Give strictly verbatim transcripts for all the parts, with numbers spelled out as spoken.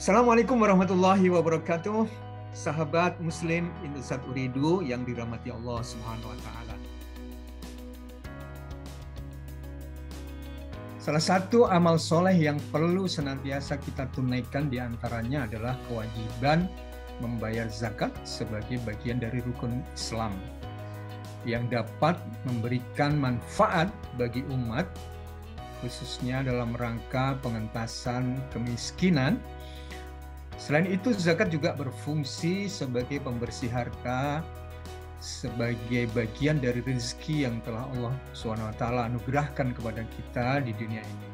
Assalamualaikum warahmatullahi wabarakatuh. Sahabat Muslim Indosat Uridu yang dirahmati Allah Subhanahu wa taala. Salah satu amal soleh yang perlu senantiasa kita tunaikan diantaranya adalah kewajiban membayar zakat sebagai bagian dari rukun Islam yang dapat memberikan manfaat bagi umat, khususnya dalam rangka pengentasan kemiskinan. Selain itu, zakat juga berfungsi sebagai pembersih harta, sebagai bagian dari rezeki yang telah Allah subhanahu wa taala anugerahkan kepada kita di dunia ini.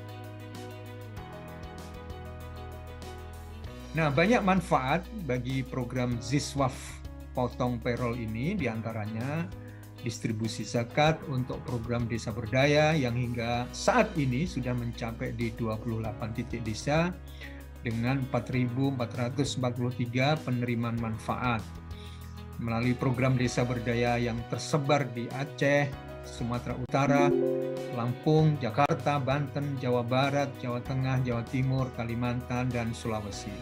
Nah, banyak manfaat bagi program Ziswaf potong payroll ini, diantaranya distribusi zakat untuk program desa berdaya yang hingga saat ini sudah mencapai di dua puluh delapan titik desa dengan empat ribu empat ratus empat puluh tiga penerimaan manfaat. Melalui program desa berdaya yang tersebar di Aceh, Sumatera Utara, Lampung, Jakarta, Banten, Jawa Barat, Jawa Tengah, Jawa Timur, Kalimantan, dan Sulawesi.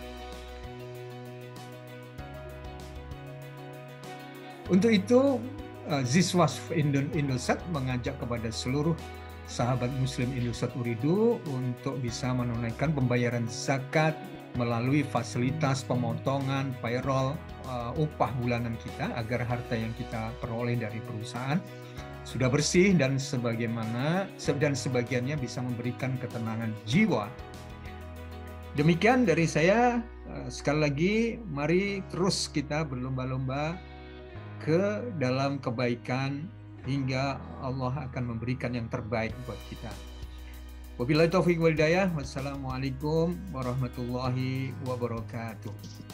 Untuk itu, Ziswas Indosat mengajak kepada seluruh sahabat Muslim Indosat Uridu untuk bisa menunaikan pembayaran zakat melalui fasilitas pemotongan payroll uh, upah bulanan kita agar harta yang kita peroleh dari perusahaan sudah bersih dan sebagaimana dan sebagiannya bisa memberikan ketenangan jiwa. Demikian dari saya. Uh, sekali lagi, mari terus kita berlomba-lomba ke dalam kebaikan hingga Allah akan memberikan yang terbaik buat kita. Wabillahi taufiq wal hidayah. Wassalamualaikum warahmatullahi wabarakatuh.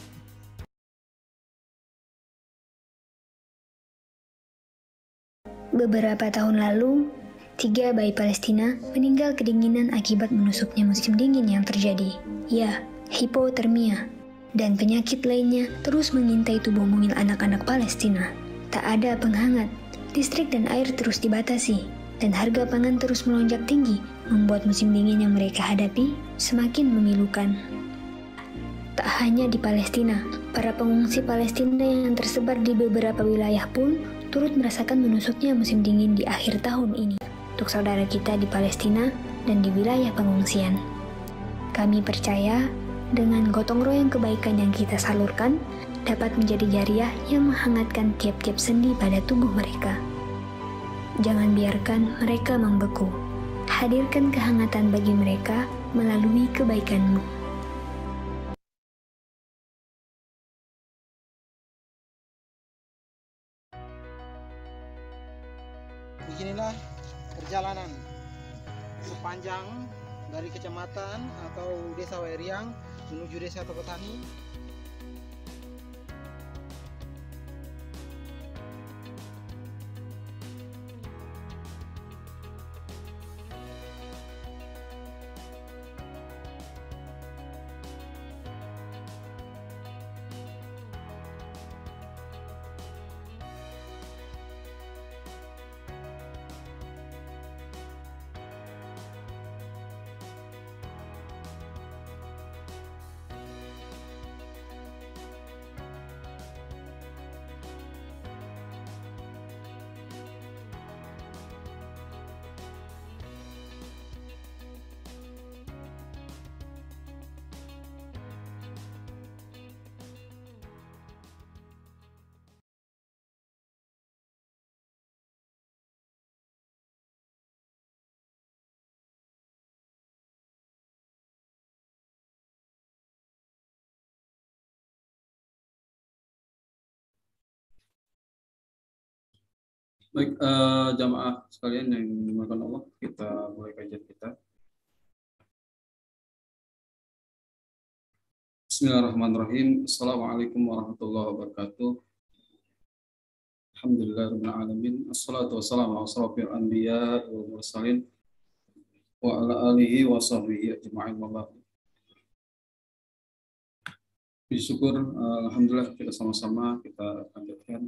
Beberapa tahun lalu, tiga bayi Palestina meninggal kedinginan akibat menusuknya musim dingin yang terjadi. Ya, hipotermia. Dan penyakit lainnya terus mengintai tubuh mungil anak-anak Palestina. Tak ada penghangat. Listrik dan air terus dibatasi, dan harga pangan terus melonjak tinggi, membuat musim dingin yang mereka hadapi semakin memilukan. Tak hanya di Palestina, para pengungsi Palestina yang tersebar di beberapa wilayah pun turut merasakan menusuknya musim dingin di akhir tahun ini. Untuk saudara kita di Palestina dan di wilayah pengungsian, kami percaya dengan gotong royong kebaikan yang kita salurkan, dapat menjadi jariah yang menghangatkan tiap-tiap sendi pada tubuh mereka. Jangan biarkan mereka membeku. Hadirkan kehangatan bagi mereka melalui kebaikanmu. Beginilah perjalanan sepanjang dari kecamatan atau desa Wairiang menuju desa Tokotani. Baik, uh, jamaah sekalian yang dimuliakan Allah, kita mulai kajian kita. Bismillahirrahmanirrahim. Assalamualaikum warahmatullahi wabarakatuh. Alhamdulillahirabbil alamin. Assalatu wassalamu ala asyrofil anbiya wal mursalin wa ala alihi wa sahbihi ajma'in wa ba'd. Bersyukur, alhamdulillah kita sama-sama kita panjatkan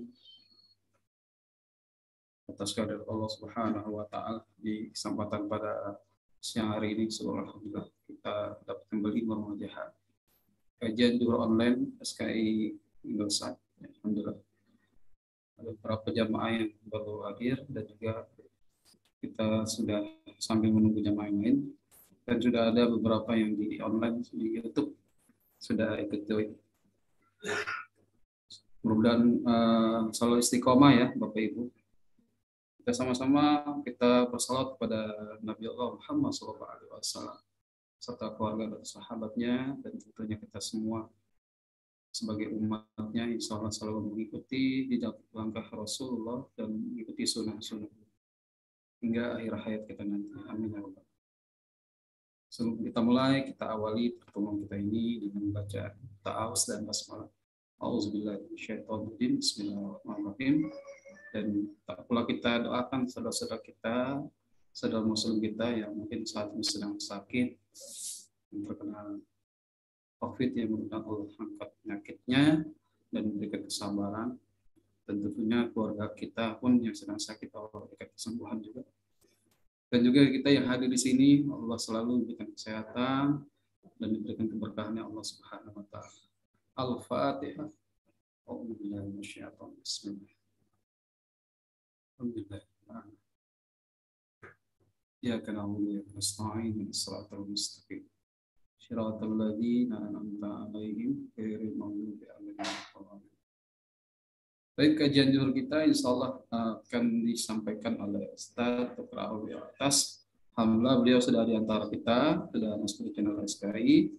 atas kehendak Allah Subhanahu wa taala di kesempatan pada siang hari ini. Alhamdulillah kita dapat kembali memujaha kajian zuhur online S K I Indosat. Alhamdulillah. Ada beberapa jamaah yang baru hadir dan juga kita sudah sambil menunggu jamaah yang lain, dan sudah ada beberapa yang di online di YouTube sudah ikut join. Mudah-mudahan uh, selalu istiqomah ya Bapak Ibu. Kita sama-sama kita bersalawat kepada Nabi Allah Muhammad shallallahu alaihi wasallam serta keluarga dan sahabatnya, dan tentunya kita semua sebagai umatnya insya Allah selalu mengikuti jejak langkah Rasulullah dan mengikuti sunnah-sunnah hingga akhir hayat kita nanti. Amin ya rabbal. Sebelum kita mulai, kita awali pertemuan kita ini dengan membaca ta'awuz dan basmalah. A'udzubillahi minasyaitonirrajim. Bismillahirrahmanirrahim. Dan tak pula kita doakan saudara-saudara kita, saudara muslim kita yang mungkin saat ini sedang sakit, yang terkena COVID, yang mudah Allah angkat penyakitnya dan memberikan kesabaran. Dan tentunya keluarga kita pun yang sedang sakit, Allah berikan kesembuhan juga. Dan juga kita yang hadir di sini, Allah selalu memberikan kesehatan dan diberikan keberkahannya Allah Subhanahu wa taala. Al-Fatihah. A'udzubillahi minasyaitonir rajim. Alhamdulillah. Iyyaka na'budu wa iyyaka nasta'in. Ihdinas siratal mustaqim. Shiratal ladzina an'amta 'alaihim ghairil maghdubi 'alaihim waladdallin. Baik, kajian zuhur kita insya Allah akan disampaikan oleh Ustaz Doktor Alwi Atas. Alhamdulillah beliau sudah di antara kita, sudah masuk di channel S K I.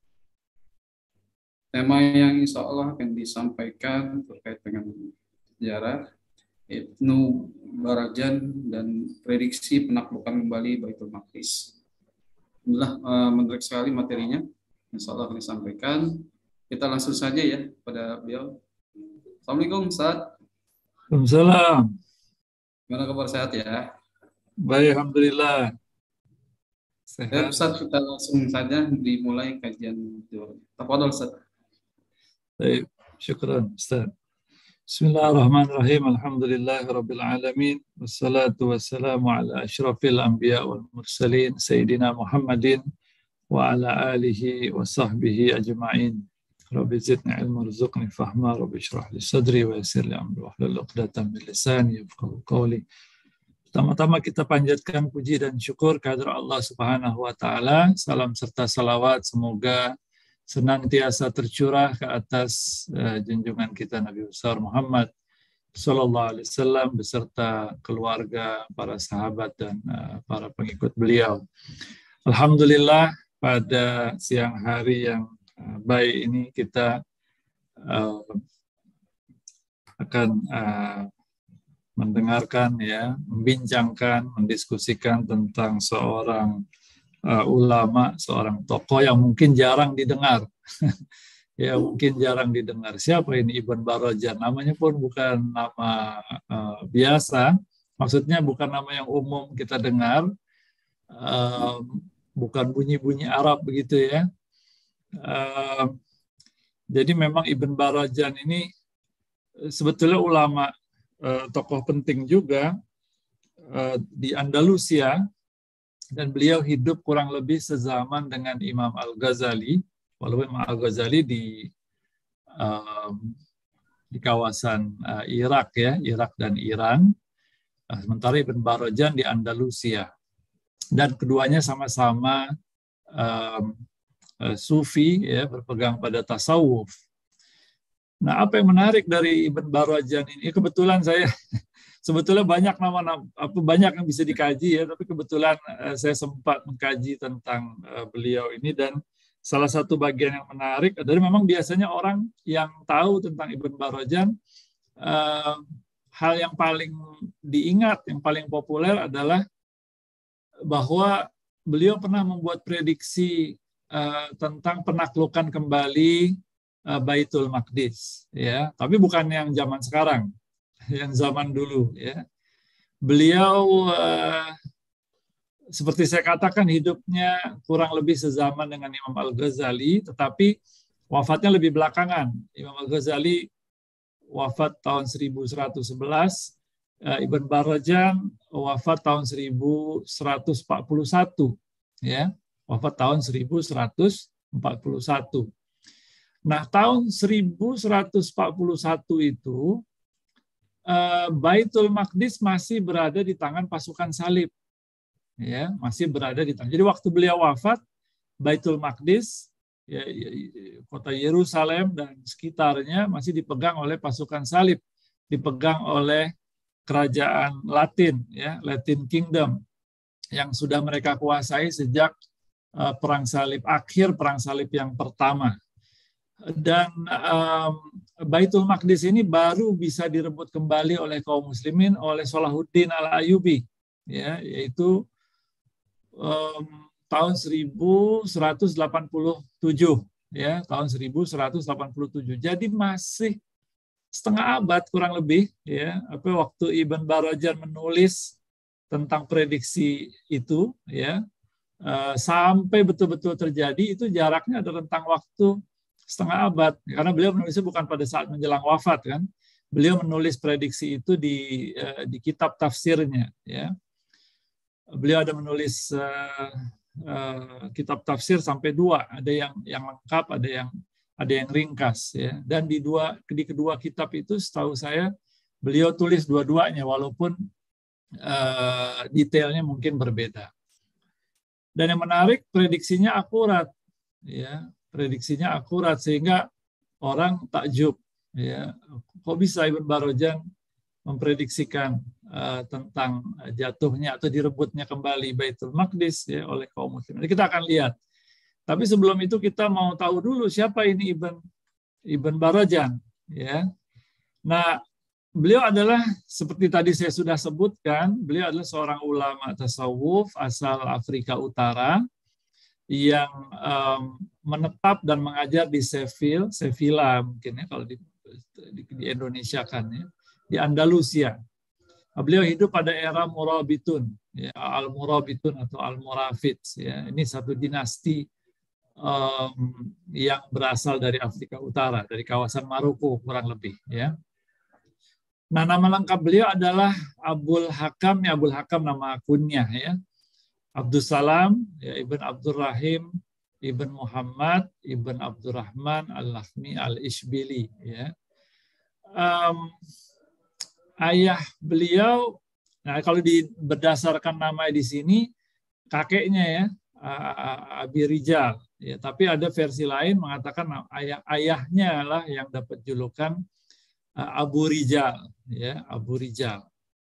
Tema yang insya Allah akan disampaikan terkait dengan sejarah Ibnu Barajan dan prediksi penaklukan kembali Baitul Maqdis. Alhamdulillah menarik sekali materinya, insya Allah akan disampaikan. Kita langsung saja ya pada beliau. Assalamualaikum Ustaz. Waalaikumsalam. Gimana kabar, sehat ya? Baik, alhamdulillah. Sehat. Ya, Ustaz, kita langsung saja dimulai kajian zuhur. Tafadhol Ustaz. Baik, syukran Ustaz. Bismillahirrahmanirrahim. Alhamdulillahirabbil alamin. Wassalatu wassalamu ala asyrafil anbiya wal mursalin sayyidina Muhammadin wa ala alihi wa sahbihi ajma'in. Rabbi zidni ilma warzuqni fahma, Rabbi shrah li sadri wa yassir li amri wahlul 'uqdatam min lisani yafqahu qawli. Pertama-tama kita panjatkan puji dan syukur kehadirat Allah Subhanahu wa taala. Salam serta salawat semoga senantiasa tercurah ke atas uh, junjungan kita Nabi besar Muhammad sallallahu alaihi wasallam beserta keluarga, para sahabat dan uh, para pengikut beliau. Alhamdulillah pada siang hari yang baik ini kita uh, akan uh, mendengarkan ya, membincangkan, mendiskusikan tentang seorang uh, ulama, seorang tokoh yang mungkin jarang didengar. Ya, mungkin jarang didengar. Siapa ini Ibn Barajan? Namanya pun bukan nama uh, biasa. Maksudnya bukan nama yang umum kita dengar. Uh, bukan bunyi-bunyi Arab begitu ya. Uh, jadi memang Ibn Barajan ini sebetulnya ulama, uh, tokoh penting juga uh, di Andalusia, dan beliau hidup kurang lebih sezaman dengan Imam Al-Ghazali, walaupun Imam Al-Ghazali di uh, di kawasan uh, Irak ya, Irak dan Iran, uh, sementara Ibn Barajan di Andalusia, dan keduanya sama-sama um, Sufi ya, berpegang pada tasawuf. Nah, apa yang menarik dari Ibn Barajan ini? Kebetulan saya sebetulnya banyak nama, apa banyak yang bisa dikaji ya, tapi kebetulan uh, saya sempat mengkaji tentang uh, beliau ini, dan salah satu bagian yang menarik adalah memang biasanya orang yang tahu tentang Ibn Barajan, uh, hal yang paling diingat, yang paling populer adalah bahwa beliau pernah membuat prediksi Uh, tentang penaklukan kembali uh, Baitul Maqdis ya, tapi bukan yang zaman sekarang, yang zaman dulu ya. Beliau uh, seperti saya katakan hidupnya kurang lebih sezaman dengan Imam Al-Ghazali, tetapi wafatnya lebih belakangan. Imam Al-Ghazali wafat tahun seribu seratus sebelas, uh, Ibn Barajan wafat tahun seribu seratus empat puluh satu ya. Wafat tahun seribu seratus empat puluh satu. Nah, tahun seribu seratus empat puluh satu itu uh, Baitul Maqdis masih berada di tangan pasukan salib. Ya, masih berada di tangan. Jadi waktu beliau wafat, Baitul Maqdis, ya, ya, kota Yerusalem dan sekitarnya masih dipegang oleh pasukan salib, dipegang oleh kerajaan Latin, ya, Latin Kingdom, yang sudah mereka kuasai sejak uh, perang salib, akhir perang salib yang pertama. Dan um, Baitul Maqdis ini baru bisa direbut kembali oleh kaum muslimin oleh Salahuddin Al-Ayyubi, ya, yaitu um, tahun seribu seratus delapan puluh tujuh, ya, tahun seribu seratus delapan puluh tujuh. Jadi masih setengah abad kurang lebih, ya, apa waktu Ibn Barajan menulis tentang prediksi itu, ya, uh, sampai betul-betul terjadi itu jaraknya ada rentang waktu setengah abad, karena beliau menulisnya bukan pada saat menjelang wafat, kan. Beliau menulis prediksi itu di uh, di kitab tafsirnya, ya. Beliau ada menulis uh, uh, kitab tafsir sampai dua, ada yang yang lengkap, ada yang ada yang ringkas, ya. Dan di dua di kedua kitab itu setahu saya beliau tulis dua-duanya, walaupun uh, detailnya mungkin berbeda. Dan yang menarik, prediksinya akurat, ya. Prediksinya akurat sehingga orang takjub, ya, kok bisa Ibn Barajan memprediksikan uh, tentang jatuhnya atau direbutnya kembali Baitul Maqdis, ya, oleh kaum muslimin. Jadi kita akan lihat. Tapi sebelum itu kita mau tahu dulu siapa ini Ibn Ibn Barajan, ya. Nah, beliau adalah seperti tadi saya sudah sebutkan, beliau adalah seorang ulama tasawuf asal Afrika Utara yang um, menetap dan mengajar di Seville, Sevilla mungkin, ya, kalau di, di, di Indonesia kan, ya, di Andalusia. Beliau hidup pada era Murabitun, ya, Al-Murabitun atau Al-Murafids, ya. Ini satu dinasti um, yang berasal dari Afrika Utara, dari kawasan Maroko kurang lebih, ya. Nah, nama lengkap beliau adalah Abdul Hakam, ya, Abdul Hakam nama kunyah, ya. Abdul Salam, ya, Ibn Abdul Rahim, Ibn Muhammad, Ibn Abdurrahman Al-Lahmi Al-Ishbili, ya. Um, ayah beliau, nah kalau di, berdasarkan nama di sini kakeknya, ya, Abi Rijal, ya, tapi ada versi lain mengatakan ayah ayahnya lah yang dapat julukan Abu Rijal, ya, Abu Rijal.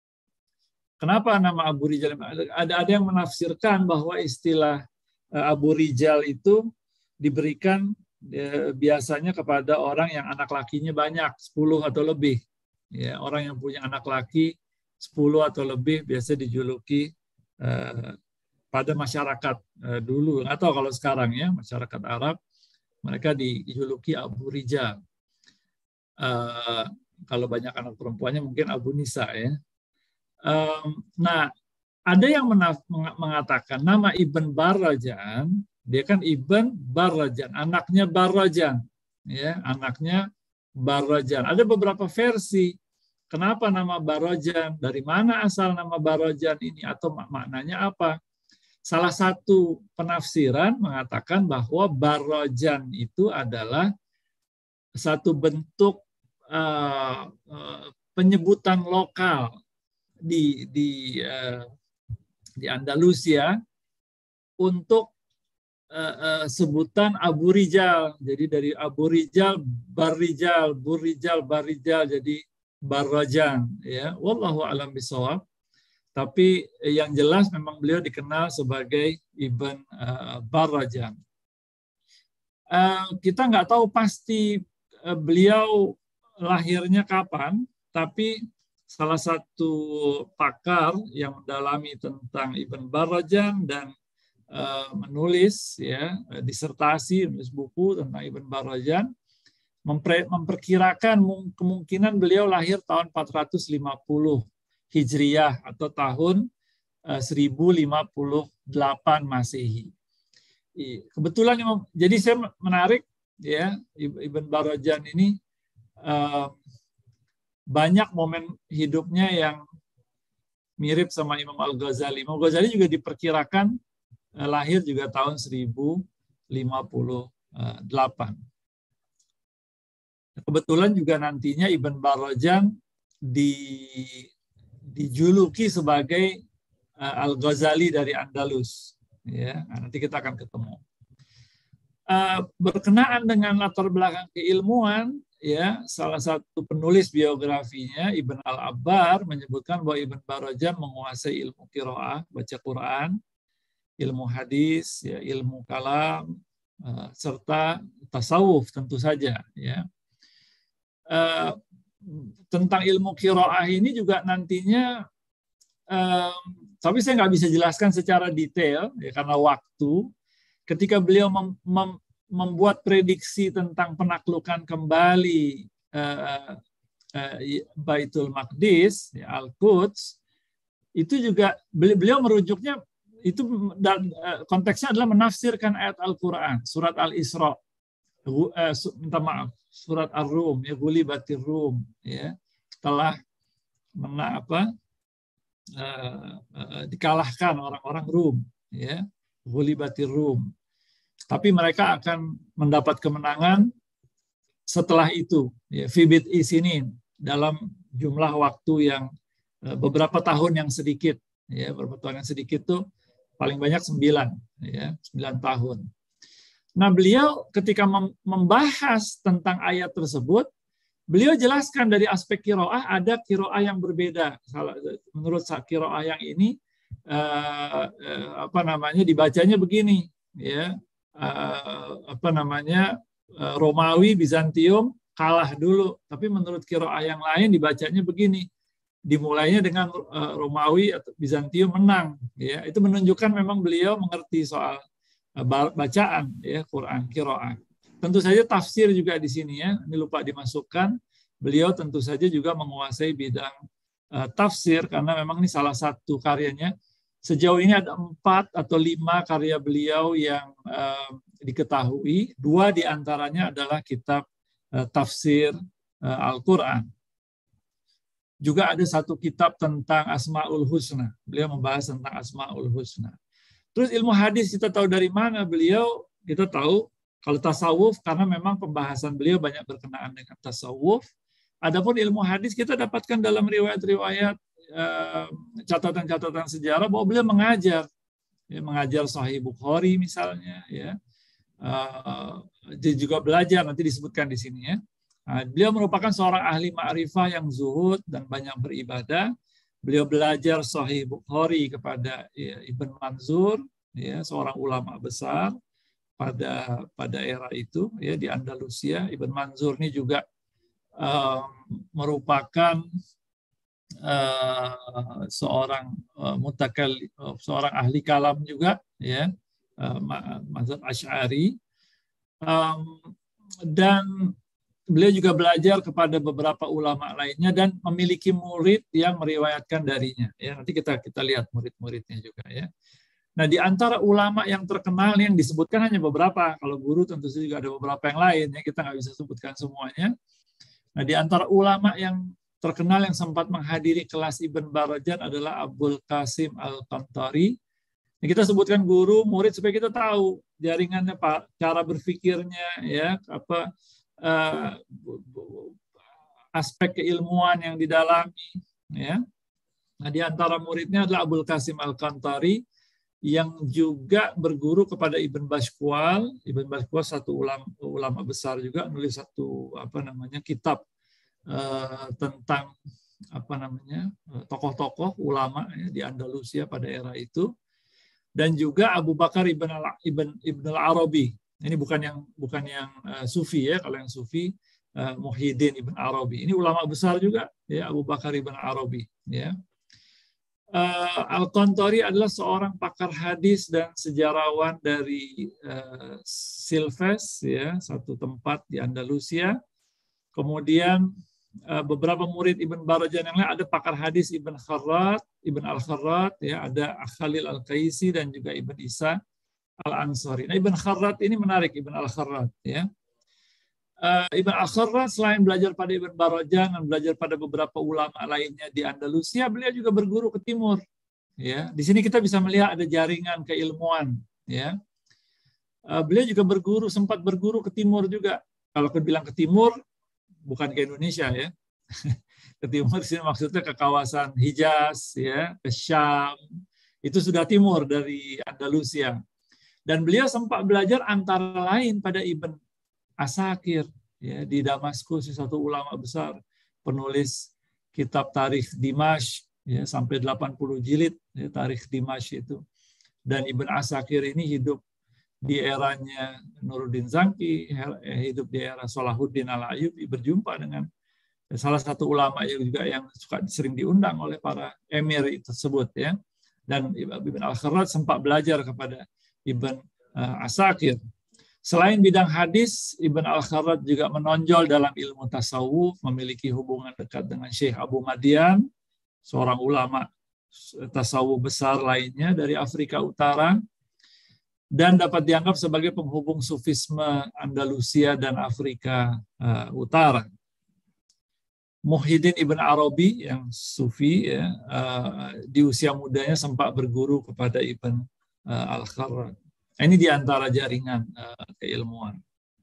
Kenapa nama Abu Rijal? Ada ada yang menafsirkan bahwa istilah Abu Rijal itu diberikan ya, biasanya kepada orang yang anak lakinya banyak, sepuluh atau lebih. Ya, orang yang punya anak laki sepuluh atau lebih biasa dijuluki eh, pada masyarakat eh, dulu, atau kalau sekarang, ya, masyarakat Arab, mereka dijuluki Abu Rijal. Eh, kalau banyak anak perempuannya mungkin Abu Nisa, ya. Um, nah, ada yang menaf- mengatakan nama Ibn Barajan, dia kan Ibn Barajan, anaknya Barajan, ya, anaknya Barajan. Ada beberapa versi kenapa nama Barajan, dari mana asal nama Barajan ini, atau mak- maknanya apa. Salah satu penafsiran mengatakan bahwa Barajan itu adalah satu bentuk uh, uh, penyebutan lokal di di uh, di Andalusia untuk uh, uh, sebutan Abu Rijal. Jadi dari Abu Rijal, Barrijal, Burrijal, Barrijal, jadi Barajan, ya. Wallahu a'lam bishawab. Tapi yang jelas memang beliau dikenal sebagai Ibn uh, Barajan. Uh, kita nggak tahu pasti uh, beliau lahirnya kapan, tapi salah satu pakar yang mendalami tentang Ibn Barajan dan uh, menulis, ya, disertasi, menulis buku tentang Ibn Barajan, mempre, memperkirakan kemungkinan beliau lahir tahun empat ratus lima puluh Hijriyah atau tahun uh, seribu lima puluh delapan Masehi. Kebetulan, jadi saya menarik, ya, Ibn Barajan ini uh, banyak momen hidupnya yang mirip sama Imam Al-Ghazali. Imam Al-Ghazali juga diperkirakan eh, lahir juga tahun seribu lima puluh delapan. Kebetulan juga nantinya Ibn Barajan di, dijuluki sebagai uh, Al-Ghazali dari Andalus. Ya, nanti kita akan ketemu. Uh, berkenaan dengan latar belakang keilmuan, ya, salah satu penulis biografinya Ibn Al-Abbar menyebutkan bahwa Ibn Barajan menguasai ilmu qiraah, baca Quran, ilmu hadis, ya, ilmu kalam, uh, serta tasawuf tentu saja. Ya. Uh, tentang ilmu qiraah ini juga nantinya, uh, tapi saya nggak bisa jelaskan secara detail ya, karena waktu. Ketika beliau mem mem membuat prediksi tentang penaklukan kembali uh, uh, Baitul Maqdis, ya, Al-Quds, itu juga beliau merujuknya itu, dan uh, konteksnya adalah menafsirkan ayat Al-Quran, surat Al-Isra, uh, su minta maaf, surat Ar-Rum, ya, Ghulibatir Rum, ya, telah mena apa uh, uh, dikalahkan orang-orang Rum, ya, Ghulibatir Rum. Tapi mereka akan mendapat kemenangan setelah itu, ya, fibit isinin, dalam jumlah waktu yang uh, beberapa tahun yang sedikit, ya, beberapa tahun yang sedikit tuh paling banyak sembilan, ya, sembilan tahun. Nah, beliau ketika membahas tentang ayat tersebut, beliau jelaskan dari aspek qiraah ada qiraah yang berbeda. Menurut qiraah yang ini uh, uh, apa namanya dibacanya begini, ya, uh, apa namanya uh, Romawi Bizantium kalah dulu, tapi menurut qiraah yang lain dibacanya begini. Dimulainya dengan uh, Romawi atau Bizantium menang, ya. Itu menunjukkan memang beliau mengerti soal bacaan, ya, Quran, qiraah. Tentu saja tafsir juga di sini, ya, ini lupa dimasukkan. Beliau tentu saja juga menguasai bidang uh, tafsir karena memang ini salah satu karyanya. Sejauh ini ada empat atau lima karya beliau yang uh, diketahui. Dua diantaranya adalah kitab uh, tafsir uh, Al-Quran. Juga ada satu kitab tentang Asmaul Husna. Beliau membahas tentang Asmaul Husna. Terus ilmu hadis kita tahu dari mana beliau? Kita tahu kalau tasawuf karena memang pembahasan beliau banyak berkenaan dengan tasawuf. Adapun ilmu hadis kita dapatkan dalam riwayat-riwayat, catatan-catatan sejarah bahwa beliau mengajar, ya, mengajar Sahih Bukhari misalnya, ya. Dia juga belajar, nanti disebutkan di sini, ya. Nah, beliau merupakan seorang ahli ma'rifah yang zuhud dan banyak beribadah. Beliau belajar Sahih Bukhari kepada, ya, Ibn Manzur, ya, seorang ulama besar pada pada era itu, ya, di Andalusia. Ibn Manzur ini juga uh, merupakan uh, seorang uh, mutakal, uh, seorang ahli kalam juga, ya, uh, mazhab Asy'ari, um, dan beliau juga belajar kepada beberapa ulama lainnya dan memiliki murid yang meriwayatkan darinya. Ya, nanti kita kita lihat murid-muridnya juga, ya. Nah, di antara ulama yang terkenal yang disebutkan hanya beberapa. Kalau guru tentu saja juga ada beberapa yang lain, ya, kita nggak bisa sebutkan semuanya. Nah, di antara ulama yang terkenal yang sempat menghadiri kelas Ibn Barajan adalah Abul Qasim Al-Qantari. Nah, kita sebutkan guru, murid supaya kita tahu jaringannya, Pak, cara berpikirnya, ya, apa Uh, aspek keilmuan yang didalami, ya. Nah, di antara muridnya adalah Abul Qasim Al-Qantari yang juga berguru kepada Ibn Bashkwal. Ibn Bashkwal satu ulama, ulama besar juga, nulis satu apa namanya kitab uh, tentang apa namanya tokoh-tokoh ulama, ya, di Andalusia pada era itu. Dan juga Abu Bakar Ibn Al Ibn Ibn Al-Arabi. Ini bukan yang bukan yang uh, Sufi, ya. Kalau yang Sufi uh, Muhyiddin Ibn Arabi. Ini ulama besar juga, ya, Abu Bakar Ibn Arabi, ya. Uh, Al-Qantari adalah seorang pakar hadis dan sejarawan dari uh, Silves, ya, satu tempat di Andalusia. Kemudian uh, beberapa murid Ibn Barajan yang lain ada pakar hadis Ibn Kharrat, Ibn Al-Kharrat, ya, ada Khalil Al-Qaisi dan juga Ibn Isa Al-Ansari. Nah, Ibn Kharrat ini menarik, Ibn Al-Kharrat, ya. Uh, Ibn Al-Kharrat selain belajar pada Ibn Barajan dan belajar pada beberapa ulama lainnya di Andalusia, beliau juga berguru ke timur, ya. Di sini kita bisa melihat ada jaringan keilmuan, ya. Uh, beliau juga berguru, sempat berguru ke timur juga. Kalau kita bilang ke timur, bukan ke Indonesia ya. Ke timur sini maksudnya ke kawasan Hijaz ya, ke Syam. Itu sudah timur dari Andalusia. Dan beliau sempat belajar antara lain pada Ibn Asakir ya, di Damaskus, satu ulama besar, penulis kitab Tarikh Dimash ya, sampai delapan puluh jilid ya, Tarikh Dimash itu. Dan Ibn Asakir ini hidup di eranya Nuruddin Zanki, hidup di era Salahuddin Al-Ayyubi, berjumpa dengan salah satu ulama juga yang suka sering diundang oleh para emir tersebut ya. Dan Ibn Al-Kharrat sempat belajar kepada Ibn Asakir. Selain bidang hadis, Ibn Al-Kharrat juga menonjol dalam ilmu tasawuf, memiliki hubungan dekat dengan Syekh Abu Madian, seorang ulama tasawuf besar lainnya dari Afrika Utara, dan dapat dianggap sebagai penghubung sufisme Andalusia dan Afrika uh, Utara. Muhyiddin Ibn Arabi yang sufi ya, uh, di usia mudanya sempat berguru kepada Ibn uh, Al-Kharrat. Ini di antara jaringan uh, keilmuan.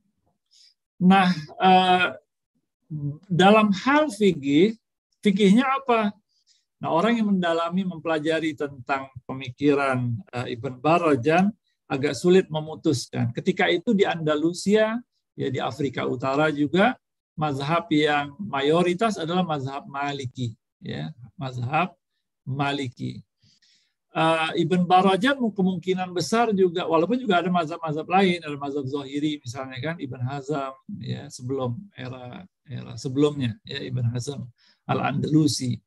Nah, uh, dalam hal fikih, fikihnya apa? Nah, orang yang mendalami, mempelajari tentang pemikiran uh, Ibn Barajan agak sulit memutuskan. Ketika itu di Andalusia, ya di Afrika Utara juga, mazhab yang mayoritas adalah mazhab Maliki, ya, mazhab Maliki. Uh, Ibn Barajan kemungkinan besar juga, walaupun juga ada mazhab-mazhab lain, ada mazhab Zahiri misalnya kan, Ibn Hazm, ya sebelum era era sebelumnya, ya Ibn Hazm Al-Andalusi.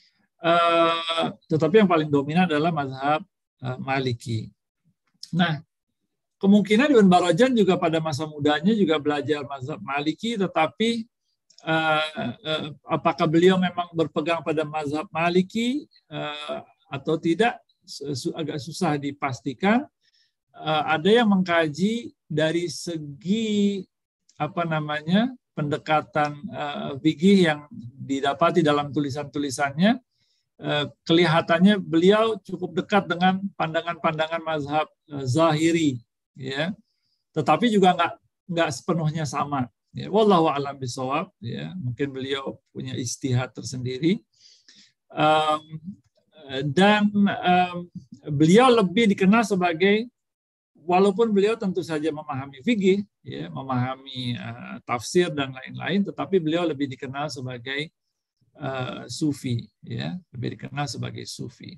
Uh, tetapi yang paling dominan adalah mazhab uh, Maliki. Nah, kemungkinan Ibn Barajan juga pada masa mudanya juga belajar mazhab Maliki, tetapi uh, uh, apakah beliau memang berpegang pada mazhab Maliki uh, atau tidak, agak susah dipastikan. Uh, ada yang mengkaji dari segi apa namanya pendekatan uh, fikih yang didapati dalam tulisan-tulisannya. Kelihatannya beliau cukup dekat dengan pandangan-pandangan mazhab Zahiri, ya. Tetapi juga nggak nggak sepenuhnya sama. Ya. Wallahu a'lam bishawab. Ya. Mungkin beliau punya ijtihad tersendiri. Um, dan um, beliau lebih dikenal sebagai, walaupun beliau tentu saja memahami fikih, ya, memahami uh, tafsir dan lain-lain, tetapi beliau lebih dikenal sebagai Uh, sufi, ya, lebih dikenal sebagai sufi.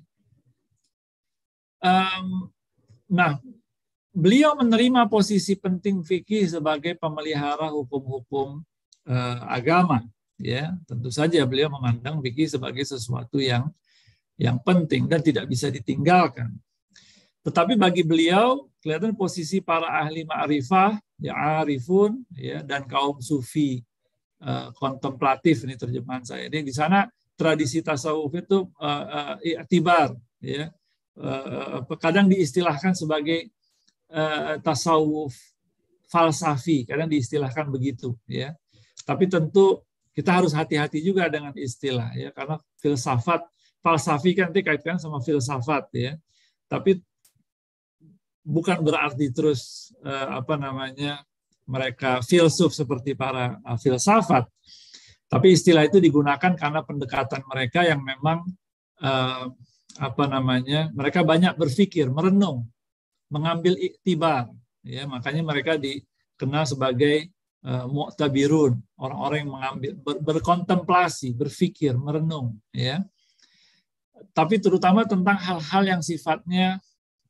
Um, nah, beliau menerima posisi penting fikih sebagai pemelihara hukum-hukum uh, agama, ya. Tentu saja beliau memandang fikih sebagai sesuatu yang yang penting dan tidak bisa ditinggalkan. Tetapi bagi beliau kelihatan posisi para ahli ma'rifah, ya arifun, ya, dan kaum sufi Uh, kontemplatif, ini terjemahan saya. Jadi di sana tradisi tasawuf itu uh, uh, i'tibar, ya, uh, kadang diistilahkan sebagai uh, tasawuf falsafi, kadang diistilahkan begitu, ya. Tapi tentu kita harus hati-hati juga dengan istilah, ya, karena filsafat falsafi kan dikaitkan sama filsafat, ya. Tapi bukan berarti terus uh, apa namanya mereka filsuf seperti para filsafat, tapi istilah itu digunakan karena pendekatan mereka yang memang eh, apa namanya mereka banyak berpikir, merenung, mengambil iktibar, ya, makanya mereka dikenal sebagai eh, mu'tabirun, orang-orang yang mengambil ber, berkontemplasi, berpikir, merenung, ya. Tapi terutama tentang hal-hal yang sifatnya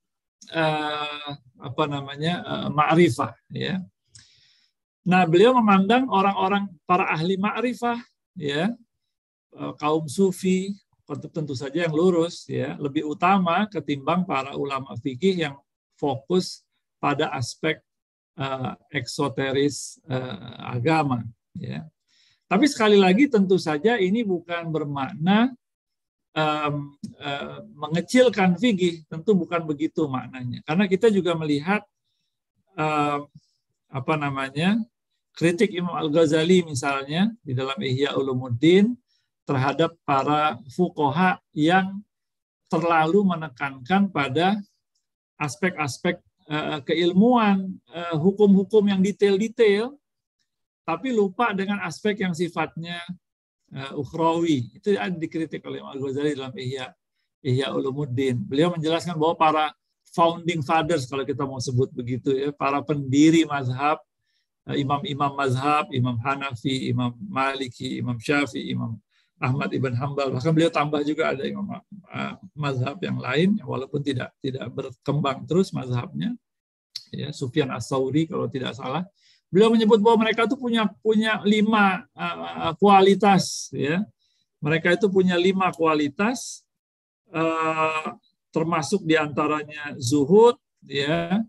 eh, apa namanya eh, ma'rifah, ya. Nah, beliau memandang orang-orang para ahli ma'rifah, ya, kaum sufi, tentu saja yang lurus, ya, lebih utama ketimbang para ulama fikih yang fokus pada aspek uh, eksoteris uh, agama, ya. Tapi sekali lagi tentu saja ini bukan bermakna um, uh, mengecilkan fikih, tentu bukan begitu maknanya. Karena kita juga melihat uh, apa namanya kritik Imam Al-Ghazali misalnya di dalam Ihya Ulumuddin terhadap para fuqaha yang terlalu menekankan pada aspek-aspek uh, keilmuan, uh, hukum-hukum yang detail-detail, tapi lupa dengan aspek yang sifatnya uh, ukhrawi. Itu ada dikritik oleh Imam Al-Ghazali dalam Ihya Ihya Ulumuddin. Beliau menjelaskan bahwa para founding fathers, kalau kita mau sebut begitu ya, para pendiri mazhab, imam-imam mazhab, Imam Hanafi, Imam Maliki, Imam Syafi'i, Imam Ahmad ibn Hanbal, bahkan beliau tambah juga ada imam uh, mazhab yang lain, walaupun tidak tidak berkembang terus mazhabnya, ya, Sufyan Ats-Tsauri kalau tidak salah. Beliau menyebut bahwa mereka itu punya punya lima uh, kualitas, ya. Mereka itu punya lima kualitas, uh, termasuk diantaranya zuhud, ya,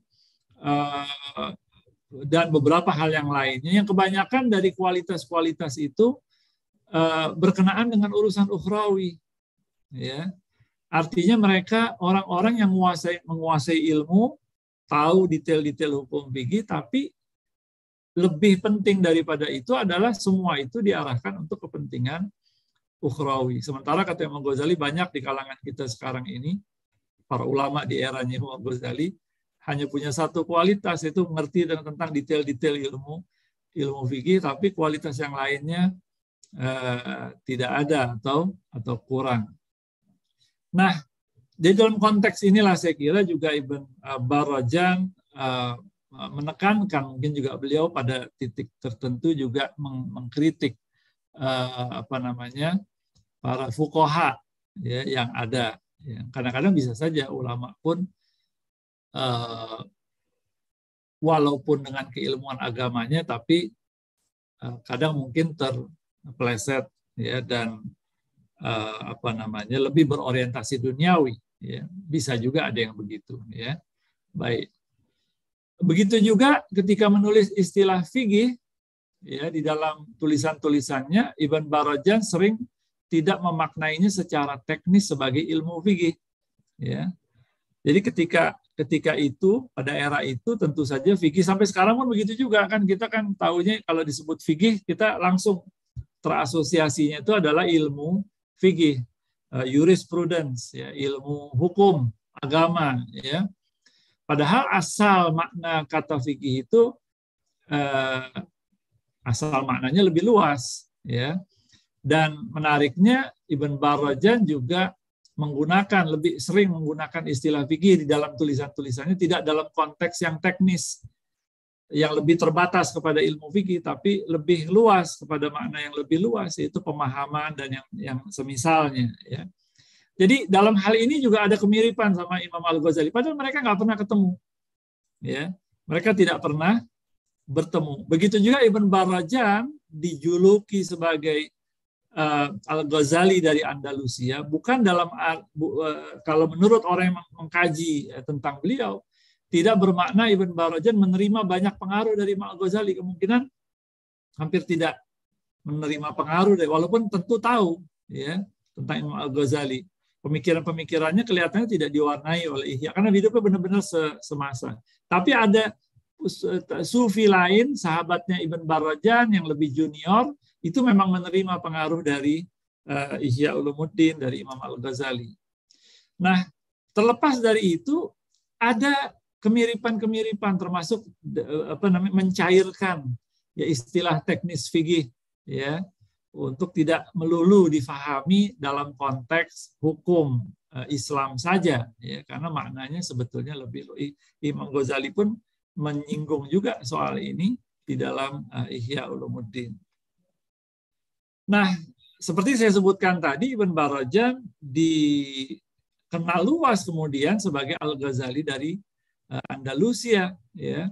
uh, dan beberapa hal yang lainnya. Yang kebanyakan dari kualitas-kualitas itu uh, berkenaan dengan urusan ukhrawi, ya. Artinya mereka orang-orang yang menguasai menguasai ilmu, tahu detail-detail hukum fikih, tapi lebih penting daripada itu adalah semua itu diarahkan untuk kepentingan ukhrawi. Sementara kata Imam Ghazali, banyak di kalangan kita sekarang ini, para ulama di eranya Imam Ghazali hanya punya satu kualitas, itu mengerti tentang detail-detail ilmu ilmu fikih, tapi kualitas yang lainnya eh, tidak ada atau atau kurang. Nah, di dalam konteks inilah saya kira juga Ibn Barajan eh, menekankan, mungkin juga beliau pada titik tertentu juga meng mengkritik eh, apa namanya para fuqaha, ya, yang ada. Kadang-kadang bisa saja ulama pun uh, walaupun dengan keilmuan agamanya, tapi uh, kadang mungkin terpeleset, ya, dan uh, apa namanya lebih berorientasi duniawi, ya. Bisa juga ada yang begitu, ya. Baik. Begitu juga ketika menulis istilah fikih, ya, di dalam tulisan-tulisannya Ibn Barajan sering tidak memaknainya secara teknis sebagai ilmu fikih, ya. Jadi ketika ketika itu pada era itu tentu saja fikih, sampai sekarang pun begitu juga kan, kita kan tahunya kalau disebut fikih kita langsung terasosiasinya itu adalah ilmu fikih, uh, jurisprudence, ya, ilmu hukum agama, ya. Padahal asal makna kata fikih itu uh, asal maknanya lebih luas, ya. Dan menariknya Ibn Barajan juga menggunakan, lebih sering menggunakan istilah fikih di dalam tulisan-tulisannya, tidak dalam konteks yang teknis, yang lebih terbatas kepada ilmu fikih, tapi lebih luas kepada makna yang lebih luas, yaitu pemahaman dan yang yang semisalnya, ya. Jadi dalam hal ini juga ada kemiripan sama Imam Al-Ghazali, padahal mereka nggak pernah ketemu, ya. Mereka tidak pernah bertemu. Begitu juga Ibn Barajan dijuluki sebagai Uh, Al-Ghazali dari Andalusia, bukan dalam uh, uh, kalau menurut orang yang mengkaji uh, tentang beliau, tidak bermakna Ibn Barajan menerima banyak pengaruh dari Imam Al-Ghazali. Kemungkinan hampir tidak menerima pengaruh dari, walaupun tentu tahu, ya, tentang Imam Al-Ghazali. Pemikiran-pemikirannya kelihatannya tidak diwarnai oleh Ihya, karena hidupnya benar-benar semasa. Tapi ada sufi lain, sahabatnya Ibn Barajan yang lebih junior, itu memang menerima pengaruh dari uh, Ihya Ulumuddin, dari Imam Al-Ghazali. Nah, terlepas dari itu, ada kemiripan-kemiripan, termasuk uh, apa namanya mencairkan, ya, istilah teknis fikih, ya, untuk tidak melulu difahami dalam konteks hukum uh, Islam saja, ya, karena maknanya sebetulnya lebih luas. Imam Ghazali pun menyinggung juga soal ini di dalam uh, Ihya Ulumuddin. Nah, seperti saya sebutkan tadi, Ibn Barajan dikenal luas kemudian sebagai Al-Ghazali dari uh, Andalusia, ya.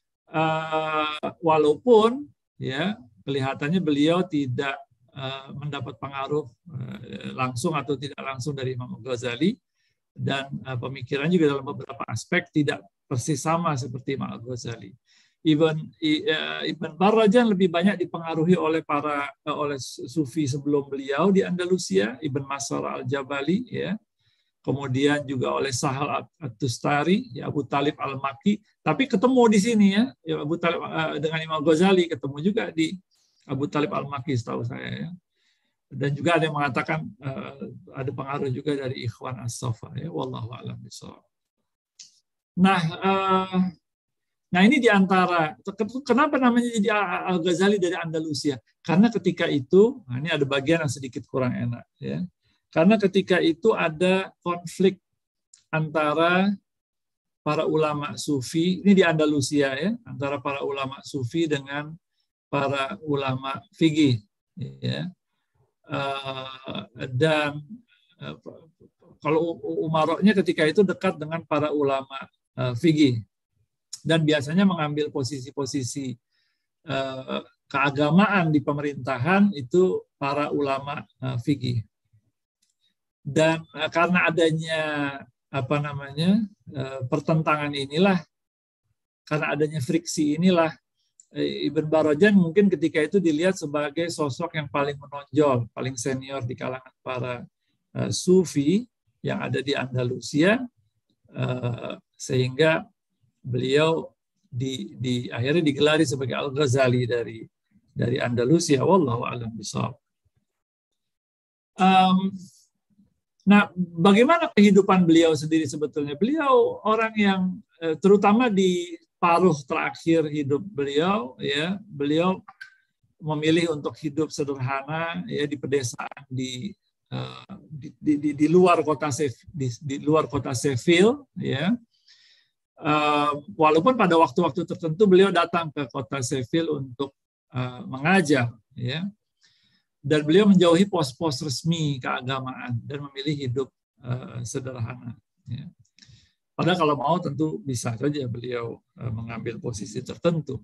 Uh, walaupun, ya, kelihatannya beliau tidak uh, mendapat pengaruh uh, langsung atau tidak langsung dari Imam Al-Ghazali, dan uh, pemikiran juga dalam beberapa aspek tidak persis sama seperti Imam Al-Ghazali. Ibn, Ibn Barajan lebih banyak dipengaruhi oleh para oleh sufi sebelum beliau di Andalusia, Ibn Masar al-Jabali, ya. Kemudian juga oleh Sahal at-Tustari, ya, Abu Talib al-Maki. Tapi ketemu di sini, ya, Abu Talib dengan Imam Ghazali ketemu juga di Abu Talib al-Maki setahu saya, ya. Dan juga ada yang mengatakan uh, ada pengaruh juga dari Ikhwan As-Safa, ya. Wallahu a'lam bishawab. Nah, uh, Nah ini diantara, kenapa namanya jadi Al-Ghazali dari Andalusia? Karena ketika itu, nah ini ada bagian yang sedikit kurang enak. Ya. Karena ketika itu ada konflik antara para ulama sufi, ini di Andalusia ya, antara para ulama sufi dengan para ulama fikih. Ya. Uh, dan uh, kalau umaroknya ketika itu dekat dengan para ulama uh, fikih. Dan biasanya mengambil posisi-posisi uh, keagamaan di pemerintahan itu para ulama uh, fikih. Dan uh, karena adanya apa namanya uh, pertentangan inilah, karena adanya friksi inilah, uh, Ibn Barajan mungkin ketika itu dilihat sebagai sosok yang paling menonjol, paling senior di kalangan para uh, sufi yang ada di Andalusia, uh, sehingga beliau di, di akhirnya digelari sebagai Al-Ghazali dari dari Andalusia. Wallahu a'lam bishawab. Um, nah, bagaimana kehidupan beliau sendiri sebetulnya? Beliau orang yang terutama di paruh terakhir hidup beliau, ya, beliau memilih untuk hidup sederhana, ya, di pedesaan di uh, di, di, di luar kota di, di luar kota Seville, ya. Uh, walaupun pada waktu-waktu tertentu beliau datang ke kota Seville untuk uh, mengajar, ya, dan beliau menjauhi pos-pos resmi keagamaan dan memilih hidup uh, sederhana. Ya. Padahal kalau mau tentu bisa saja beliau uh, mengambil posisi tertentu.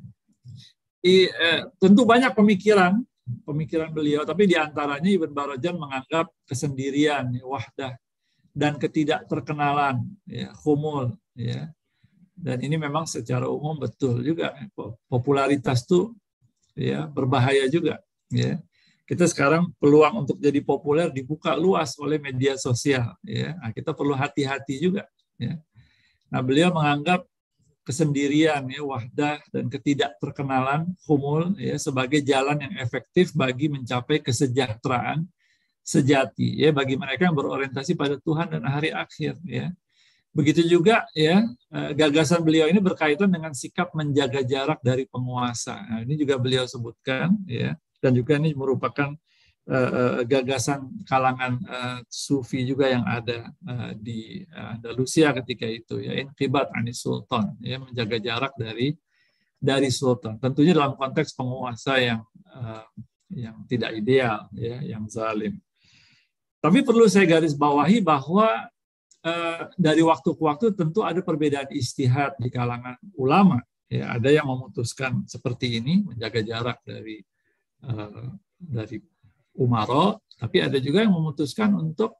I, uh, tentu banyak pemikiran, pemikiran beliau, tapi diantaranya Ibn Barajan menganggap kesendirian, ya, wahdah, dan ketidakterkenalan, ya, khumul. Ya, dan ini memang secara umum betul juga, popularitas itu ya berbahaya juga. Ya, kita sekarang peluang untuk jadi populer dibuka luas oleh media sosial. Ya, nah, kita perlu hati-hati juga. Ya, nah beliau menganggap kesendirian, ya, wahdah, dan ketidakterkenalan, khumul, ya, sebagai jalan yang efektif bagi mencapai kesejahteraan sejati, ya, bagi mereka yang berorientasi pada Tuhan dan hari akhir. Ya. Begitu juga, ya, gagasan beliau ini berkaitan dengan sikap menjaga jarak dari penguasa. Nah, ini juga beliau sebutkan, ya, dan juga ini merupakan uh, gagasan kalangan uh, sufi juga yang ada uh, di Andalusia ketika itu, ya, inqibat anis sultan, ya, menjaga jarak dari dari sultan. Tentunya dalam konteks penguasa yang uh, yang tidak ideal, ya, yang zalim. Tapi perlu saya garis bawahi bahwa Uh, dari waktu ke waktu tentu ada perbedaan ijtihad di kalangan ulama. Ya, ada yang memutuskan seperti ini, menjaga jarak dari uh, dari umara, tapi ada juga yang memutuskan untuk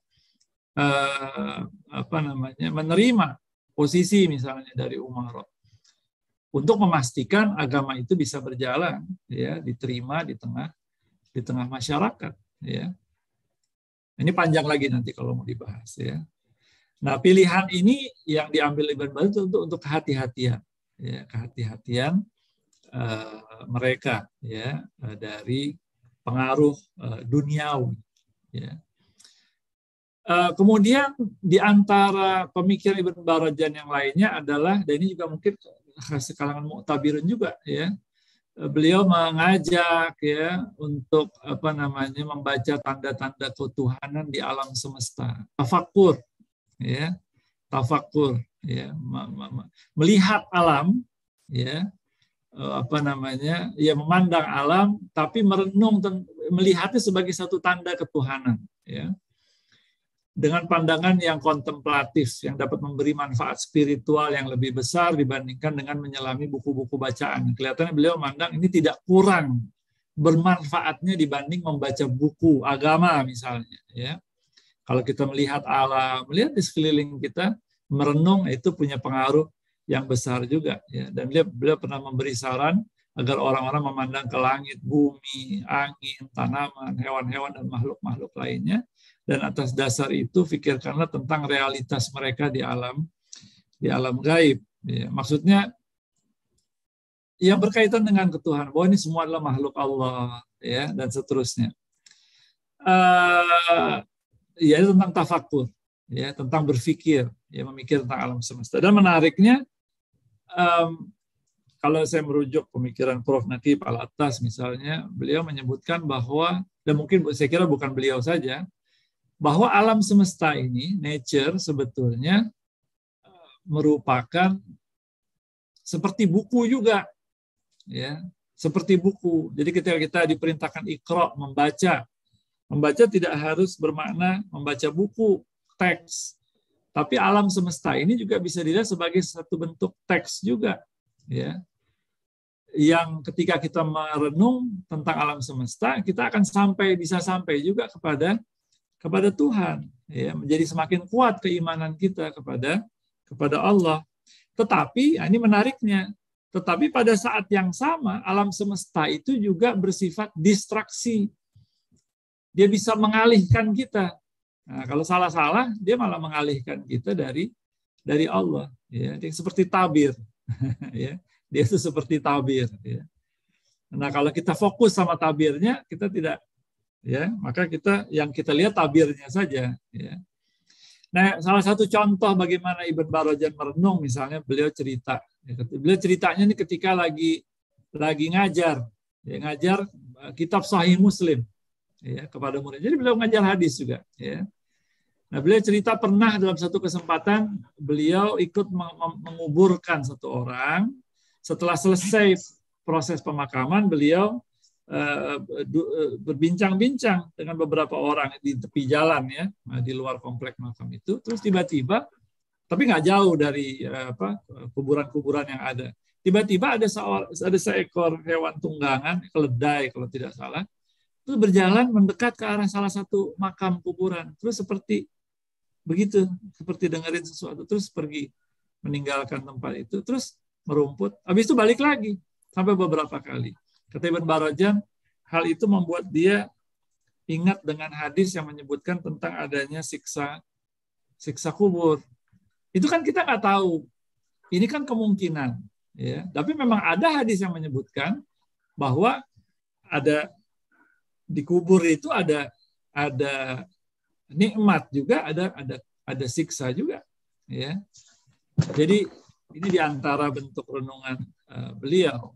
uh, apa namanya menerima posisi misalnya dari umara untuk memastikan agama itu bisa berjalan, ya, diterima di tengah di tengah masyarakat. Ya, ini panjang lagi nanti kalau mau dibahas, ya. Nah, pilihan ini yang diambil Ibn Baz untuk untuk kehati-hatian, ya, kehati-hatian uh, mereka, ya, uh, dari pengaruh uh, duniawi. Ya. Uh, kemudian di antara pemikiran Ibn Barajan yang lainnya adalah, dan ini juga mungkin khas kalangan Mu'tabirin juga, ya, beliau mengajak, ya, untuk apa namanya membaca tanda-tanda ketuhanan di alam semesta, tafakkur. Ya, tafakur, ya, melihat alam, ya, apa namanya, ya, memandang alam, tapi merenung, melihatnya sebagai satu tanda ketuhanan, ya, dengan pandangan yang kontemplatif, yang dapat memberi manfaat spiritual yang lebih besar dibandingkan dengan menyelami buku-buku bacaan. Kelihatannya beliau memandang ini tidak kurang bermanfaatnya dibanding membaca buku agama misalnya, ya. Kalau kita melihat alam, melihat di sekeliling kita, merenung itu punya pengaruh yang besar juga. Ya. Dan beliau, beliau pernah memberi saran agar orang-orang memandang ke langit, bumi, angin, tanaman, hewan-hewan, dan makhluk-makhluk lainnya. Dan atas dasar itu, pikirkanlah tentang realitas mereka di alam di alam gaib. Ya. Maksudnya, yang berkaitan dengan ketuhanan, bahwa ini semua adalah makhluk Allah, ya, dan seterusnya. Uh, Ya, itu tentang tafakur, ya, tentang berpikir, ya, memikir tentang alam semesta. Dan menariknya, um, kalau saya merujuk pemikiran Profesor Naqib Al-Attas misalnya, beliau menyebutkan bahwa, dan mungkin saya kira bukan beliau saja, bahwa alam semesta ini, nature sebetulnya merupakan seperti buku juga, ya, seperti buku. Jadi ketika kita diperintahkan Iqra, membaca, membaca tidak harus bermakna membaca buku, teks, tapi alam semesta ini juga bisa dilihat sebagai satu bentuk teks juga, ya. Yang ketika kita merenung tentang alam semesta, kita akan sampai bisa sampai juga kepada kepada Tuhan, ya, menjadi semakin kuat keimanan kita kepada kepada Allah. Tetapi ini menariknya, tetapi pada saat yang sama alam semesta itu juga bersifat distraksi. Dia bisa mengalihkan kita. Nah, kalau salah-salah dia malah mengalihkan kita dari dari Allah, ya. Dia seperti tabir. Ya. Dia itu seperti tabir, ya. Nah, kalau kita fokus sama tabirnya, kita tidak, ya, maka kita yang kita lihat tabirnya saja, ya. Nah, salah satu contoh bagaimana Ibn Barajan merenung, misalnya beliau cerita, ya, beliau ceritanya ini ketika lagi lagi ngajar, ya, ngajar kitab Sahih Muslim, ya, kepada murid. Jadi beliau ngajar hadis juga, ya. Nah, beliau cerita pernah dalam satu kesempatan beliau ikut menguburkan satu orang. Setelah selesai proses pemakaman, beliau uh, berbincang-bincang dengan beberapa orang di tepi jalan, ya, di luar komplek makam itu. Terus tiba-tiba, tapi nggak jauh dari uh, apa kuburan-kuburan yang ada. Tiba-tiba ada seorang, ada seekor hewan tunggangan, keledai kalau tidak salah, itu berjalan mendekat ke arah salah satu makam kuburan. Terus seperti begitu, seperti dengerin sesuatu, terus pergi meninggalkan tempat itu. Terus merumput, habis itu balik lagi sampai beberapa kali. Kata Ibn Barajan, hal itu membuat dia ingat dengan hadis yang menyebutkan tentang adanya siksa siksa kubur. Itu kan kita nggak tahu. Ini kan kemungkinan, ya. Tapi memang ada hadis yang menyebutkan bahwa ada di kubur itu ada ada nikmat juga, ada ada ada siksa juga, ya. Jadi ini diantara bentuk renungan uh, beliau.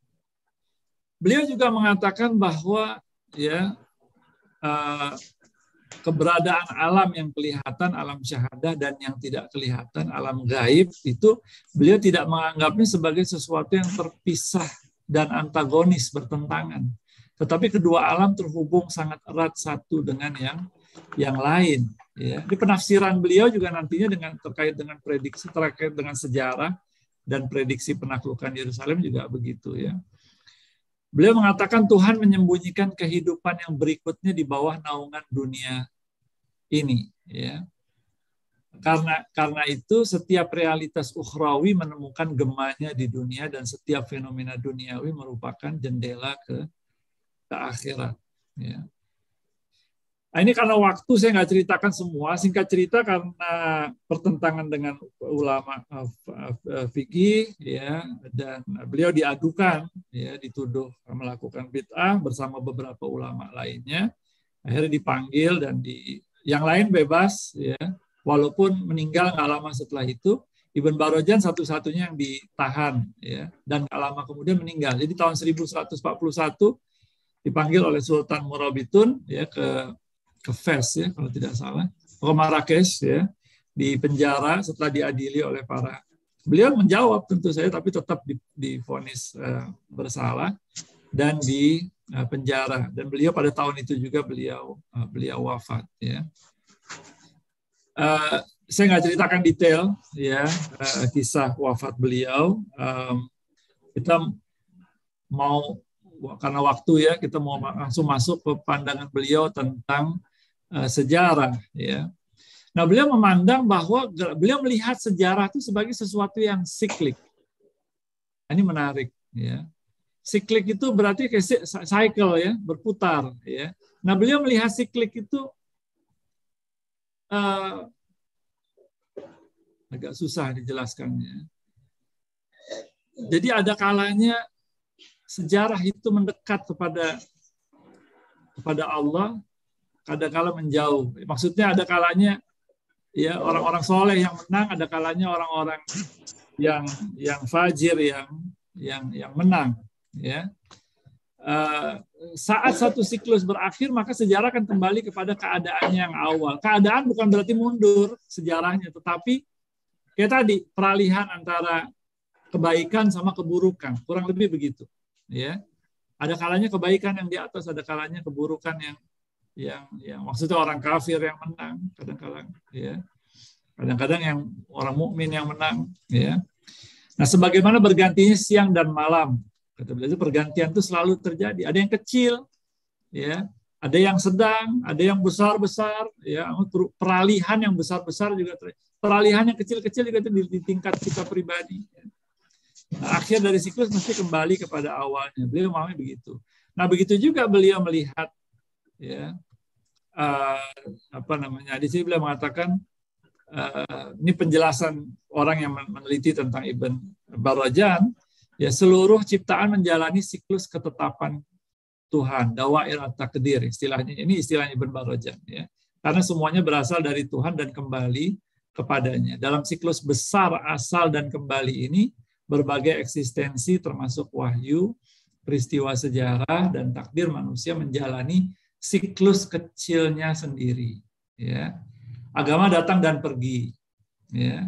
Beliau juga mengatakan bahwa, ya, uh, keberadaan alam yang kelihatan, alam syahadah, dan yang tidak kelihatan, alam gaib, itu beliau tidak menganggapnya sebagai sesuatu yang terpisah dan antagonis, bertentangan. Tetapi kedua alam terhubung sangat erat satu dengan yang yang lain. Ya, di penafsiran beliau juga nantinya dengan terkait dengan prediksi, terkait dengan sejarah dan prediksi penaklukan Yerusalem juga begitu, ya. Beliau mengatakan Tuhan menyembunyikan kehidupan yang berikutnya di bawah naungan dunia ini, ya. Karena karena itu setiap realitas ukhrawi menemukan gemanya di dunia, dan setiap fenomena duniawi merupakan jendela ke ke akhirat, ya. Nah, ini karena waktu saya nggak ceritakan semua. Singkat cerita, karena pertentangan dengan ulama fikih, ya, dan beliau diadukan, ya, dituduh melakukan bid'ah bersama beberapa ulama lainnya. Akhirnya dipanggil dan di yang lain bebas, ya, walaupun meninggal nggak lama setelah itu. Ibn Barajan satu-satunya yang ditahan, ya, dan nggak lama kemudian meninggal. Jadi tahun seribu seratus empat puluh satu dipanggil oleh Sultan Murabitun, ya, ke ke Fes, ya, kalau tidak salah, ke Marrakesh, ya, di penjara setelah diadili oleh para. Beliau menjawab tentu saja, tapi tetap divonis uh, bersalah dan di uh, penjara. Dan beliau pada tahun itu juga beliau uh, beliau wafat, ya. Uh, saya nggak ceritakan detail, ya, uh, kisah wafat beliau. Um, kita mau karena waktu, ya, kita mau langsung masuk ke pandangan beliau tentang uh, sejarah, ya. Nah, beliau memandang bahwa beliau melihat sejarah itu sebagai sesuatu yang siklik. Ini menarik, ya. Siklik itu berarti kayak cycle, ya, berputar, ya. Nah, beliau melihat siklik itu uh, agak susah dijelaskannya. Jadi ada kalanya sejarah itu mendekat kepada kepada Allah, kadang-kala menjauh. Maksudnya ada kalanya, ya, orang-orang soleh yang menang, ada kalanya orang-orang yang yang fajir, yang yang yang menang, ya. Uh, saat satu siklus berakhir, maka sejarah akan kembali kepada keadaannya yang awal. Keadaan bukan berarti mundur sejarahnya, tetapi kayak tadi peralihan antara kebaikan sama keburukan, kurang lebih begitu, ya. Ada kalanya kebaikan yang di atas, ada kalanya keburukan yang yang yang maksudnya orang kafir yang menang, kadang-kadang, ya. Kadang-kadang yang orang mukmin yang menang, ya. Nah, sebagaimana bergantinya siang dan malam, kata beliau, pergantian itu selalu terjadi. Ada yang kecil, ya, ada yang sedang, ada yang besar-besar, ya, peralihan yang besar-besar juga terjadi. Peralihan yang kecil-kecil juga itu di tingkat kita pribadi. Nah, akhir dari siklus mesti kembali kepada awalnya. Beliau memahami begitu. Nah, begitu juga beliau melihat, ya, uh, apa namanya? Di sini beliau mengatakan, uh, ini penjelasan orang yang meneliti tentang Ibn Barajan. Ya, seluruh ciptaan menjalani siklus ketetapan Tuhan, dawair at-takdir, istilahnya. Ini istilahnya Ibn Barajan, ya. Karena semuanya berasal dari Tuhan dan kembali kepadanya. Dalam siklus besar asal dan kembali ini, berbagai eksistensi termasuk wahyu, peristiwa sejarah, dan takdir manusia menjalani siklus kecilnya sendiri, ya. Agama datang dan pergi, ya.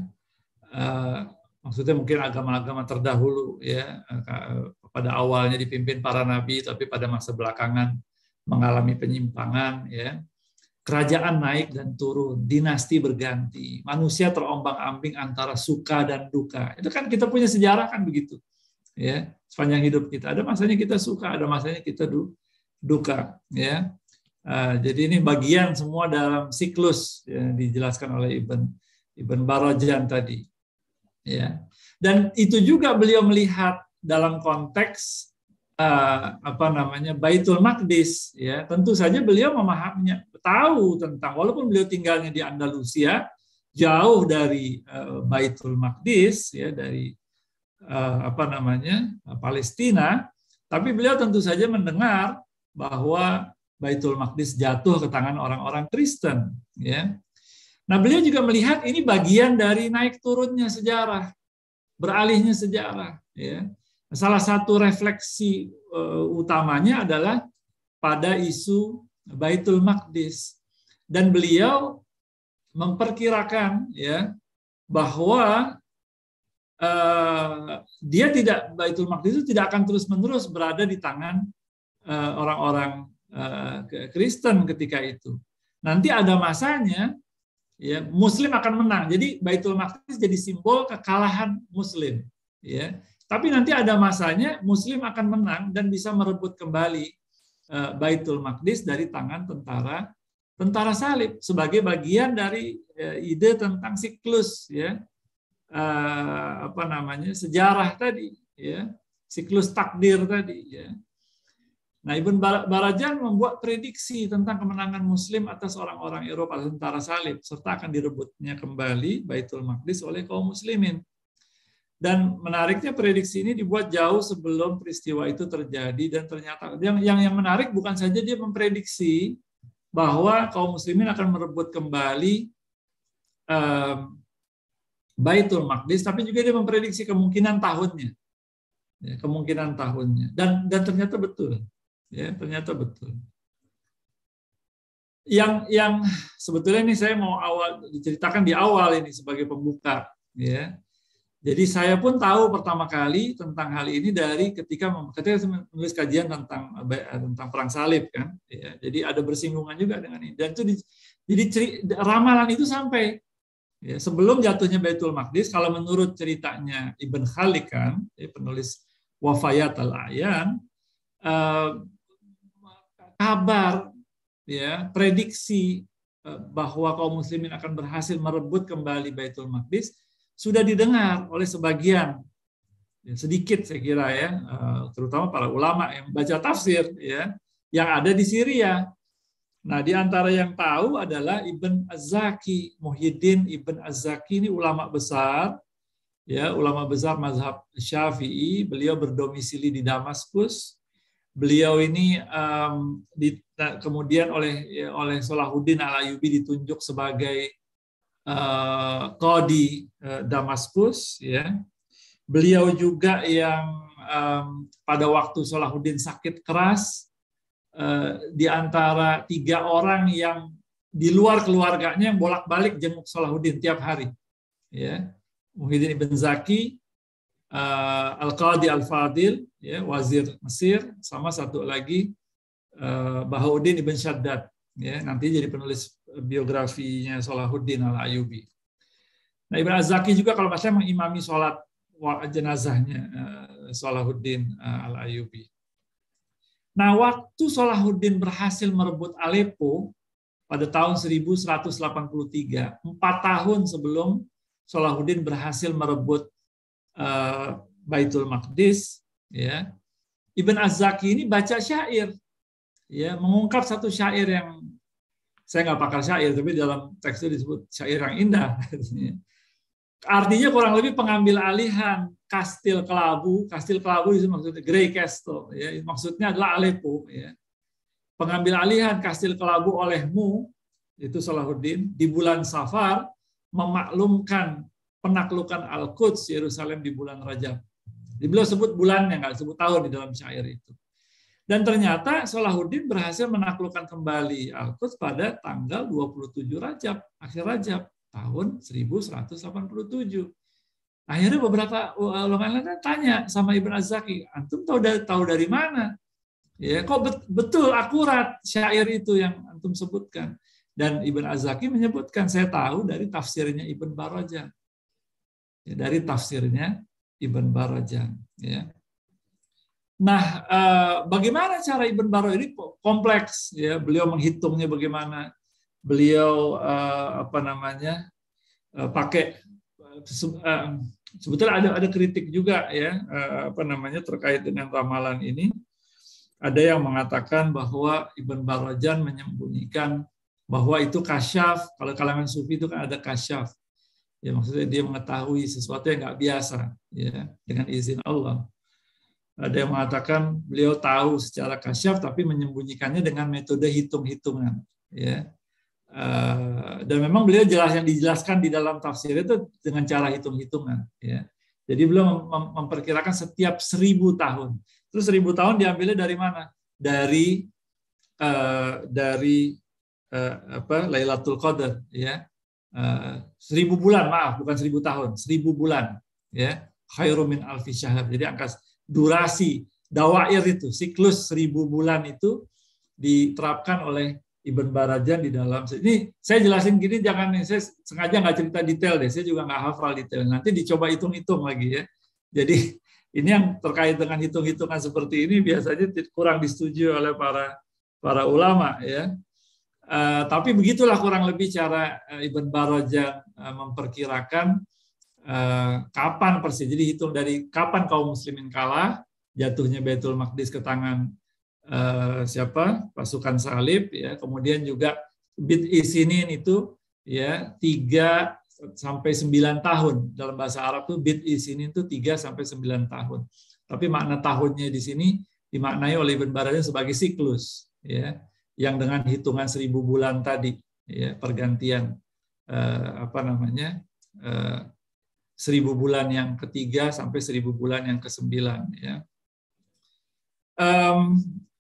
Uh, Maksudnya mungkin agama-agama terdahulu, ya, pada awalnya dipimpin para nabi, tapi pada masa belakangan mengalami penyimpangan, ya. Kerajaan naik dan turun, dinasti berganti, manusia terombang-ambing antara suka dan duka. Itu kan kita punya sejarah kan begitu, ya. Sepanjang hidup kita ada masanya kita suka, ada masanya kita duka, ya. Uh, jadi ini bagian semua dalam siklus yang dijelaskan oleh Ibn Ibn Barajan tadi. Ya, dan itu juga beliau melihat dalam konteks uh, apa namanya Baitul Maqdis, ya. Tentu saja beliau memahaminya, tahu tentang, walaupun beliau tinggalnya di Andalusia, jauh dari uh, Baitul Maqdis, ya, dari uh, apa namanya Palestina, tapi beliau tentu saja mendengar bahwa Baitul Maqdis jatuh ke tangan orang-orang Kristen, ya. Nah, beliau juga melihat ini bagian dari naik turunnya sejarah, beralihnya sejarah, ya. Salah satu refleksi uh, utamanya adalah pada isu Baitul Maqdis, dan beliau memperkirakan, ya, bahwa uh, dia tidak Baitul Maqdis itu tidak akan terus-menerus berada di tangan uh, orang-orang uh, Kristen ketika itu. Nanti ada masanya, ya, Muslim akan menang. Jadi Baitul Maqdis jadi simbol kekalahan Muslim, ya. Tapi nanti ada masanya Muslim akan menang dan bisa merebut kembali uh, Baitul Maqdis dari tangan tentara tentara salib sebagai bagian dari uh, ide tentang siklus, ya, uh, apa namanya sejarah tadi, ya, siklus takdir tadi, ya. Nah, Ibn Barajan membuat prediksi tentang kemenangan Muslim atas orang-orang Eropa tentara salib, serta akan direbutnya kembali Baitul Maqdis oleh kaum Muslimin. Dan menariknya prediksi ini dibuat jauh sebelum peristiwa itu terjadi, dan ternyata yang yang, yang menarik bukan saja dia memprediksi bahwa kaum Muslimin akan merebut kembali um, Baitul Maqdis, tapi juga dia memprediksi kemungkinan tahunnya, ya, kemungkinan tahunnya, dan dan ternyata betul. Ya, ternyata betul. Yang yang sebetulnya ini saya mau awal diceritakan di awal ini sebagai pembuka, ya. Jadi saya pun tahu pertama kali tentang hal ini dari ketika ketika saya menulis kajian tentang tentang perang salib, kan, ya. Jadi ada bersinggungan juga dengan ini, dan itu di, jadi ceri, ramalan itu sampai, ya, sebelum jatuhnya Baitul Maqdis, kalau menurut ceritanya Ibn Khalikan, ya, penulis Wafayat al-A'yan, uh, kabar, ya, prediksi bahwa kaum muslimin akan berhasil merebut kembali Baitul Maqdis sudah didengar oleh sebagian, ya, sedikit saya kira, ya, terutama para ulama yang baca tafsir, ya, yang ada di Syria. Nah, di antara yang tahu adalah Ibn Az-Zaki, Muhyiddin Ibn Az-Zaki, ini ulama besar, ya, ulama besar mazhab Syafi'i. Beliau berdomisili di Damaskus. Beliau ini um, di, kemudian oleh ya, oleh Salahuddin Al-Ayyubi ditunjuk sebagai uh, qadi uh, Damaskus, ya. Beliau juga yang um, pada waktu Salahuddin sakit keras, uh, di antara tiga orang yang di luar keluarganya yang bolak-balik jenguk Salahuddin tiap hari, ya, Muhyiddin Ibn Zaki, uh, Al-Qadi Al-Fadil, ya, wazir Mesir, sama satu lagi uh, Bahauddin Ibn Shaddad, ya, nanti jadi penulis biografinya Salahuddin Al-Ayyubi. Nah, Ibn Az-Zaki juga kalau saya mengimami sholat jenazahnya uh, Salahuddin uh, Al-Ayyubi. Nah, waktu Salahuddin berhasil merebut Aleppo pada tahun seribu seratus delapan puluh tiga, empat tahun sebelum Salahuddin berhasil merebut uh, Baitul Maqdis, ya, Ibn Az-Zaki ini baca syair, ya, mengungkap satu syair yang saya nggak pakar syair, tapi dalam teks itu disebut syair yang indah. Artinya kurang lebih pengambil alihan Kastil Kelabu, Kastil Kelabu itu maksudnya Grey Castle, ya, maksudnya adalah Aleppo, ya. Pengambil alihan Kastil Kelabu olehmu, itu Salahuddin, di bulan Safar, memaklumkan penaklukan Al-Quds, Yerusalem di bulan Rajab. Di beliau sebut bulannya, nggak sebut tahun di dalam syair itu. Dan ternyata Salahuddin berhasil menaklukkan kembali Al-Quds pada tanggal dua puluh tujuh Rajab, akhir Rajab, tahun seribu seratus delapan puluh tujuh. Akhirnya beberapa ulama lain tanya sama Ibn Az-Zaki, antum tahu dari, tahu dari mana? Ya, kok betul akurat syair itu yang antum sebutkan? Dan Ibn Az-Zaki menyebutkan, saya tahu dari tafsirnya Ibn Barajan. Ya, dari tafsirnya Ibn Barajan. Ya. Nah, eh, bagaimana cara Ibn Barajan ini kompleks? Ya, beliau menghitungnya bagaimana? Beliau eh, apa namanya eh, pakai eh, sebetulnya ada ada kritik juga, ya, eh, apa namanya terkait dengan ramalan ini. Ada yang mengatakan bahwa Ibn Barajan menyembunyikan bahwa itu kasyaf. Kalau kalangan sufi itu kan ada kasyaf. Ya, maksudnya dia mengetahui sesuatu yang nggak biasa, ya, dengan izin Allah. Ada yang mengatakan beliau tahu secara kasyaf tapi menyembunyikannya dengan metode hitung-hitungan, ya. Dan memang beliau jelas yang dijelaskan di dalam tafsir itu dengan cara hitung-hitungan, ya. Jadi beliau memperkirakan setiap seribu tahun. Terus seribu tahun diambilnya dari mana? Dari uh, dari uh, apa? Lailatul Qadar, ya. Uh, seribu bulan, maaf, bukan seribu tahun, seribu bulan, ya. Khairum min alfi syahr. Jadi angka durasi dawair itu, siklus seribu bulan itu diterapkan oleh Ibn Barajan di dalam. Ini saya jelasin gini, jangan, saya sengaja nggak cerita detail deh, saya juga nggak hafal detail. Nanti dicoba hitung-hitung lagi, ya. Jadi ini yang terkait dengan hitung-hitungan seperti ini biasanya kurang disetujui oleh para para ulama, ya. Uh, tapi begitulah kurang lebih cara uh, Ibn Barajan uh, memperkirakan uh, kapan persis. Jadi hitung dari kapan kaum muslimin kalah, jatuhnya Baitul Maqdis ke tangan Uh, siapa pasukan salib, ya, kemudian juga bid'i sinin itu, ya, tiga sampai sembilan tahun dalam bahasa Arab tuh bid'i sinin itu tiga sampai sembilan tahun. Tapi makna tahunnya di sini dimaknai oleh Ibn Barajan sebagai siklus, ya, yang dengan hitungan seribu bulan tadi, ya, pergantian uh, apa namanya uh, seribu bulan yang ketiga sampai seribu bulan yang kesembilan, ya. Um,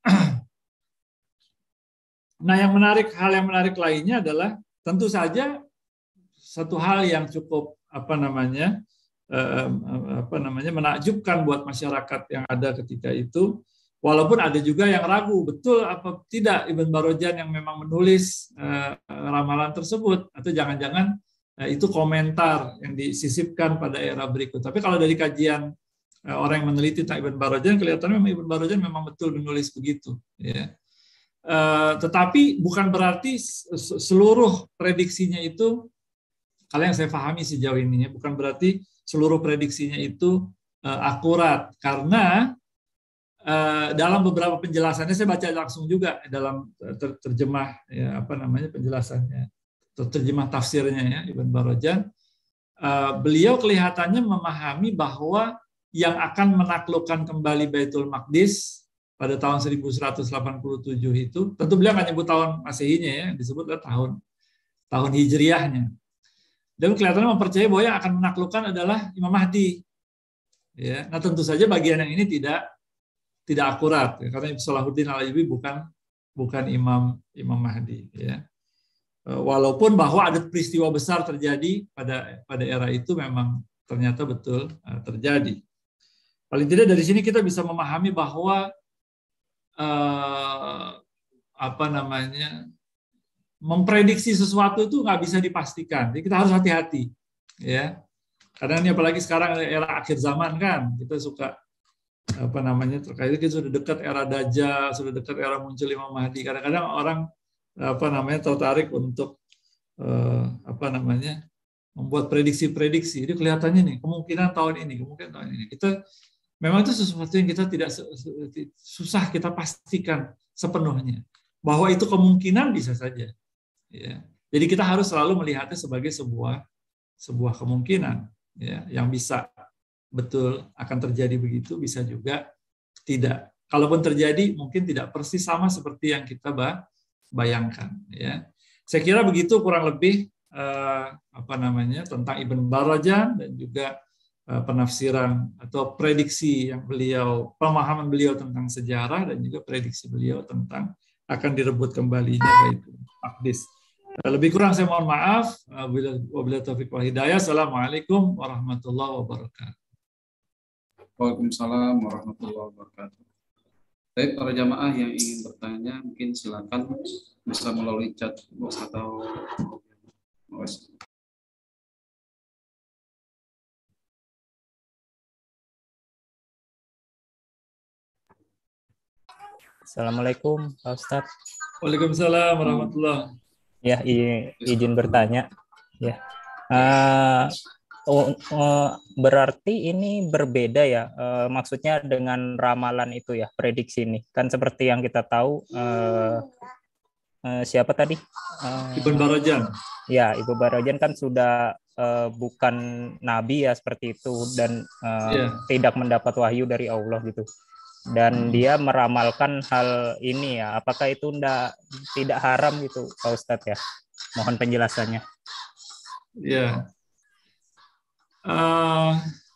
Nah, yang menarik, hal yang menarik lainnya adalah tentu saja satu hal yang cukup apa namanya eh, apa namanya menakjubkan buat masyarakat yang ada ketika itu, walaupun ada juga yang ragu betul apa tidak Ibn Barajan yang memang menulis eh, ramalan tersebut, atau jangan-jangan eh, itu komentar yang disisipkan pada era berikut. Tapi kalau dari kajian eh, orang yang meneliti tentang Ibn Barajan, kelihatannya memang Ibn Barajan memang betul menulis begitu, ya. Uh, tetapi bukan berarti seluruh prediksinya itu, kalau yang saya pahami sejauh ini, ya, bukan berarti seluruh prediksinya itu uh, akurat, karena uh, dalam beberapa penjelasannya saya baca langsung juga dalam ter terjemah, ya, apa namanya penjelasannya, terjemah tafsirnya, ya, Ibn Barajan, uh, beliau kelihatannya memahami bahwa yang akan menaklukkan kembali Baitul Maqdis pada tahun seribu seratus delapan puluh tujuh itu, tentu beliau nggak nyebut tahun Masehinya, ya, disebutlah tahun tahun Hijriahnya. Dan kelihatannya mempercayai bahwa yang akan menaklukkan adalah Imam Mahdi. Ya, nah tentu saja bagian yang ini tidak tidak akurat ya, karena Salahuddin Al-Ayyubi bukan bukan imam Imam Mahdi ya. Walaupun bahwa ada peristiwa besar terjadi pada pada era itu memang ternyata betul uh, terjadi. Paling tidak dari sini kita bisa memahami bahwa uh, apa namanya memprediksi sesuatu itu nggak bisa dipastikan. Jadi kita harus hati-hati ya. Karena ini apalagi sekarang era akhir zaman kan, kita suka apa namanya terkait itu sudah dekat era Dajjal, sudah dekat era muncul Imam Mahdi. Kadang-kadang orang apa namanya tertarik untuk eh, apa namanya membuat prediksi-prediksi. Jadi kelihatannya nih kemungkinan tahun ini, kemungkinan tahun ini. Kita memang itu sesuatu yang kita tidak susah kita pastikan sepenuhnya. Bahwa itu kemungkinan bisa saja. Ya. Jadi kita harus selalu melihatnya sebagai sebuah sebuah kemungkinan. Ya, yang bisa betul akan terjadi begitu, bisa juga tidak. Kalaupun terjadi, mungkin tidak persis sama seperti yang kita bayangkan. Ya, saya kira begitu kurang lebih eh, apa namanya tentang Ibn Barajan dan juga eh, penafsiran atau prediksi yang beliau, pemahaman beliau tentang sejarah dan juga prediksi beliau tentang akan direbut kembalinya Baitul Maqdis. Lebih kurang saya mohon maaf. Wabillahi taufiq wal hidayah. Assalamualaikum warahmatullahi wabarakatuh. Waalaikumsalam warahmatullahi wabarakatuh. Baik, para jamaah yang ingin bertanya, mungkin silakan bisa melalui chat box atau voice. Assalamualaikum, Pak Ustadz. Waalaikumsalam warahmatullahi wabarakatuh. Ya, izin bertanya. Ya, uh, oh, uh, berarti ini berbeda ya. Uh, maksudnya dengan ramalan itu ya, prediksi ini. Kan seperti yang kita tahu. Uh, uh, siapa tadi? Uh, Ibn Barajan. Ya, Ibnu Barajan kan sudah uh, bukan nabi ya seperti itu dan uh, yeah. tidak mendapat wahyu dari Allah gitu. Dan dia meramalkan hal ini ya, apakah itu enggak, tidak haram gitu Pak Ustadz ya? Mohon penjelasannya. Ya. Uh,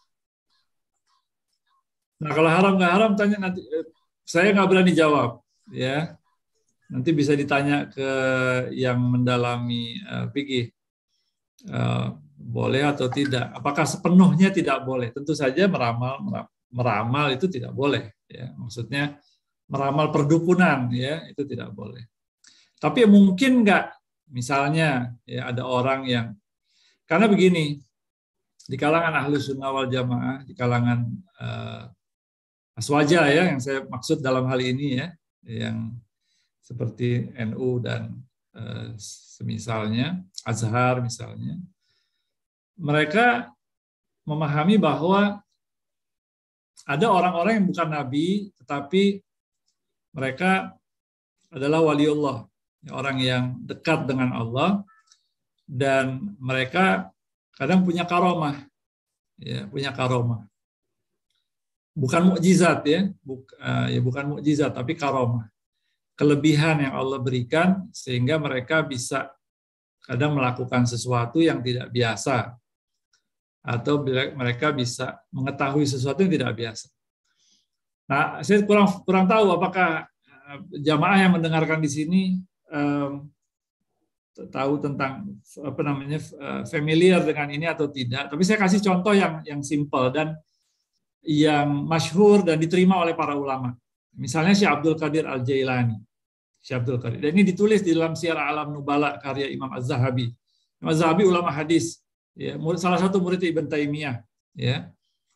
nah kalau haram nggak haram tanya nanti, saya nggak berani jawab ya. Nanti bisa ditanya ke yang mendalami uh, fikih uh, boleh atau tidak. Apakah sepenuhnya tidak boleh? Tentu saja meramal meramal, meramal itu tidak boleh. Ya, maksudnya meramal perdukunan ya itu tidak boleh. Tapi mungkin nggak, misalnya ya ada orang yang karena begini di kalangan Ahlus Sunnah wal Jamaah, di kalangan uh, aswaja ya yang saya maksud dalam hal ini ya, yang seperti N U dan uh, semisalnya Azhar misalnya, mereka memahami bahwa ada orang-orang yang bukan nabi, tetapi mereka adalah waliullah, orang yang dekat dengan Allah, dan mereka kadang punya karomah, ya, punya karomah. Bukan mukjizat ya, Buk, uh, ya bukan mukjizat, tapi karomah. Kelebihan yang Allah berikan sehingga mereka bisa kadang melakukan sesuatu yang tidak biasa. Atau mereka bisa mengetahui sesuatu yang tidak biasa. Nah, saya kurang kurang tahu apakah jamaah yang mendengarkan di sini um, tahu tentang apa namanya familiar dengan ini atau tidak. Tapi saya kasih contoh yang yang simpel dan yang masyhur dan diterima oleh para ulama. Misalnya Syekh Abdul Qadir Al-Jailani. Syekh Abdul Qadir. Dan ini ditulis di dalam Syiar A'lam Nubala karya Imam Az-Zahabi. Imam Az-Zahabi ulama hadis. Ya, salah satu murid Ibn Taimiyah, ya.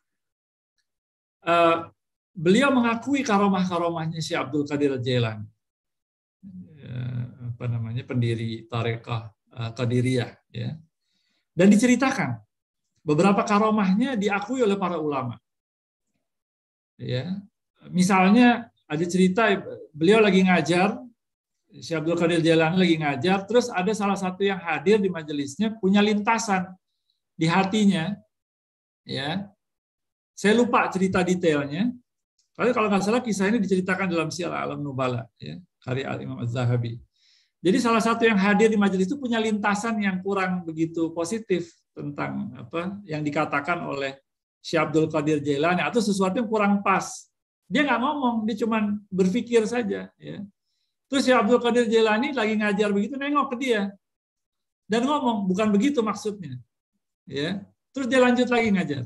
Uh, beliau mengakui karomah-karomahnya Syekh Abdul Qadir Al-Jailani, ya, apa namanya pendiri Tarekah uh, Qadiriyah, ya. Dan diceritakan beberapa karomahnya diakui oleh para ulama, ya. Misalnya ada cerita beliau lagi ngajar, Syekh Abdul Qadir Al-Jailani lagi ngajar, terus ada salah satu yang hadir di majelisnya punya lintasan di hatinya, ya. Saya lupa cerita detailnya. Tapi kalau nggak salah kisah ini diceritakan dalam Syiar A'lam Nubala, ya, karya Imam Az-Zahabi. Jadi salah satu yang hadir di majelis itu punya lintasan yang kurang begitu positif tentang apa yang dikatakan oleh Syekh Abdul Qadir Jailani atau sesuatu yang kurang pas. Dia nggak ngomong, dia cuma berpikir saja. Ya. Terus Syekh Abdul Qadir Jailani lagi ngajar begitu, nengok ke dia dan ngomong, bukan begitu maksudnya. Ya. Terus dia lanjut lagi ngajar.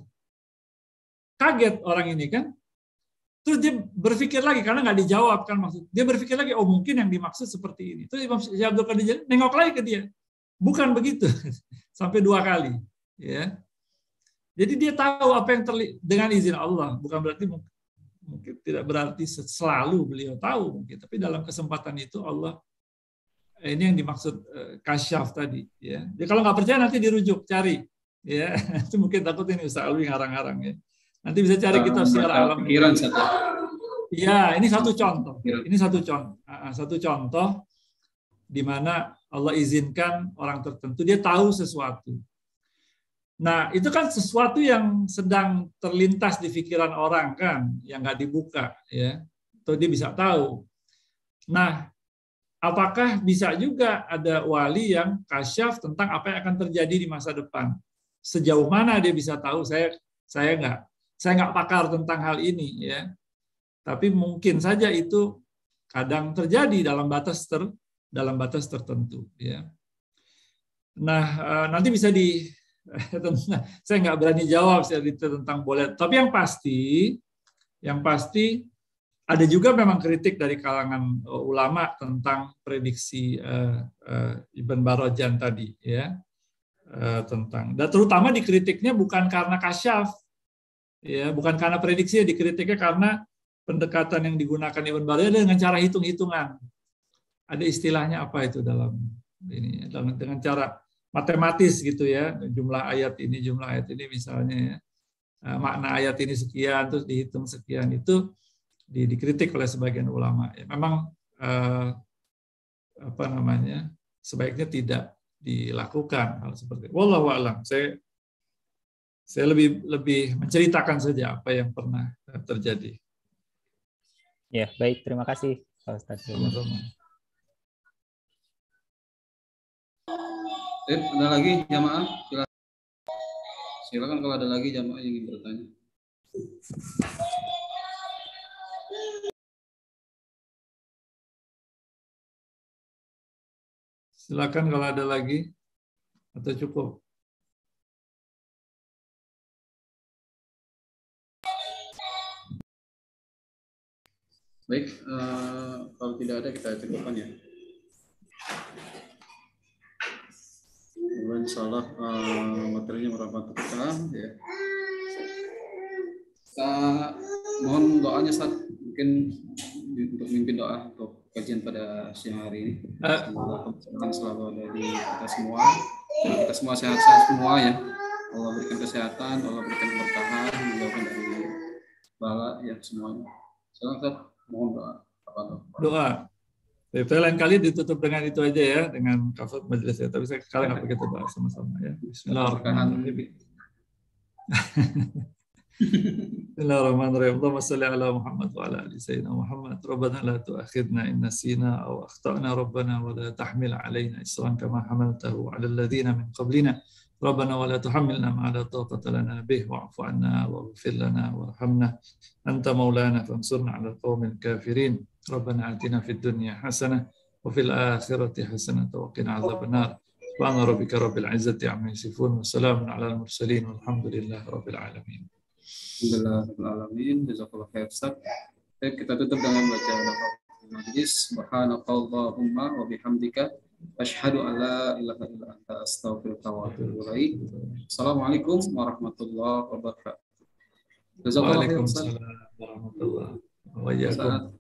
Kaget orang ini kan. Terus dia berpikir lagi karena nggak dijawab kan maksud. Dia berpikir lagi, oh mungkin yang dimaksud seperti ini. Terus Imam Syekh Abdul Qadir Jailani nengok lagi ke dia, bukan begitu, sampai dua kali. Ya. Jadi dia tahu apa yang terlihat dengan izin Allah, bukan berarti mungkin, mungkin tidak berarti selalu beliau tahu mungkin, tapi dalam kesempatan itu Allah ini yang dimaksud uh, kasyaf tadi. Ya. Jadi kalau nggak percaya nanti dirujuk, cari. Ya, itu mungkin takut ini Ustaz Alwi ngarang-ngarang ya. Nanti bisa cari kitab Syiar Alam. Pikiran satu. Ya, ini satu contoh. Ini satu contoh. Satu contoh di mana Allah izinkan orang tertentu dia tahu sesuatu. Nah, itu kan sesuatu yang sedang terlintas di pikiran orang kan, yang nggak dibuka ya. Atau dia bisa tahu. Nah, apakah bisa juga ada wali yang kasyaf tentang apa yang akan terjadi di masa depan? Sejauh mana dia bisa tahu? Saya saya nggak saya nggak pakar tentang hal ini ya. Tapi mungkin saja itu kadang terjadi dalam batas ter dalam batas tertentu ya. Nah, nanti bisa di saya nggak berani jawab tentang boleh. Tapi yang pasti yang pasti ada juga memang kritik dari kalangan ulama tentang prediksi uh, uh, Ibn Barajan tadi ya. Uh, tentang dan terutama dikritiknya bukan karena kasyaf ya, bukan karena prediksi, dikritiknya karena pendekatan yang digunakan Ibn Barajan dengan cara hitung-hitungan. Ada istilahnya apa itu dalam ini dalam dengan cara matematis gitu ya, jumlah ayat ini jumlah ayat ini misalnya ya, uh, makna ayat ini sekian terus dihitung sekian, itu di, dikritik oleh sebagian ulama ya. Memang uh, apa namanya sebaiknya tidak dilakukan hal seperti itu. Wallahu a'lam. Saya saya lebih lebih menceritakan saja apa yang pernah terjadi. Ya, baik, terima kasih Pak Ustaz. Sama-sama. Eh, ada lagi jamaah? Silakan. Silakan kalau ada lagi jamaah yang ingin bertanya. Silakan kalau ada lagi atau cukup. Baik, uh, kalau tidak ada kita cukupkan ya. Insya Allah uh, materinya berapa kita ya. Kita mohon doanya saat mungkin untuk mimpin doa untuk kajian pada siang hari ini. Semoga keberkahan selalu ada di kita semua. Kita semua sehat-sehat semua ya. Allah berikan kesehatan, Allah berikan keberkahan, menjauhkan dari bala ya semuanya. Silakan mohon doa. Apa doa? Doa. Tapi lain kali ditutup dengan itu aja ya, dengan kafat majelis ya. Tapi saya sekarang nggak pakai doa sama-sama ya. Bismillahirrahmanirrahim. Bismillahirrahmanirrahim. Allahumma salli ala Muhammad wa ala ali sayyidina Muhammad. Rabbana la tu'akhidna in nasina aw akhtana rabbana wa la tahmil alaina isran kama hamaltahu ala alladhina min qablina. Rabbana wa la tuhammilna ma la taqata lana bih wa'fu 'anna waghfir lana warhamna anta maulana fansurna 'alal qaumil kafirin. Rabbana atina fid dunya hasanah wa fil akhirati hasanah wa qina 'adzabannar. Subhana rabbika rabbil 'izzati 'amma yasifun wa salamun 'alal mursalin walhamdulillahi rabbil alamin. Alhamdulillah rabbil alamin. Jazakallahu khair Ustaz. Baik, kita tutup dengan baca doa majlis. Subhanakallahumma wa bihamdika asyhadu an la ilaha illa anta astaghfiruka wa atubu ilaik. Assalamualaikum warahmatullahi wabarakatuh. Jazakallahu khairan. Waalaikumsalam warahmatullahi wabarakatuh.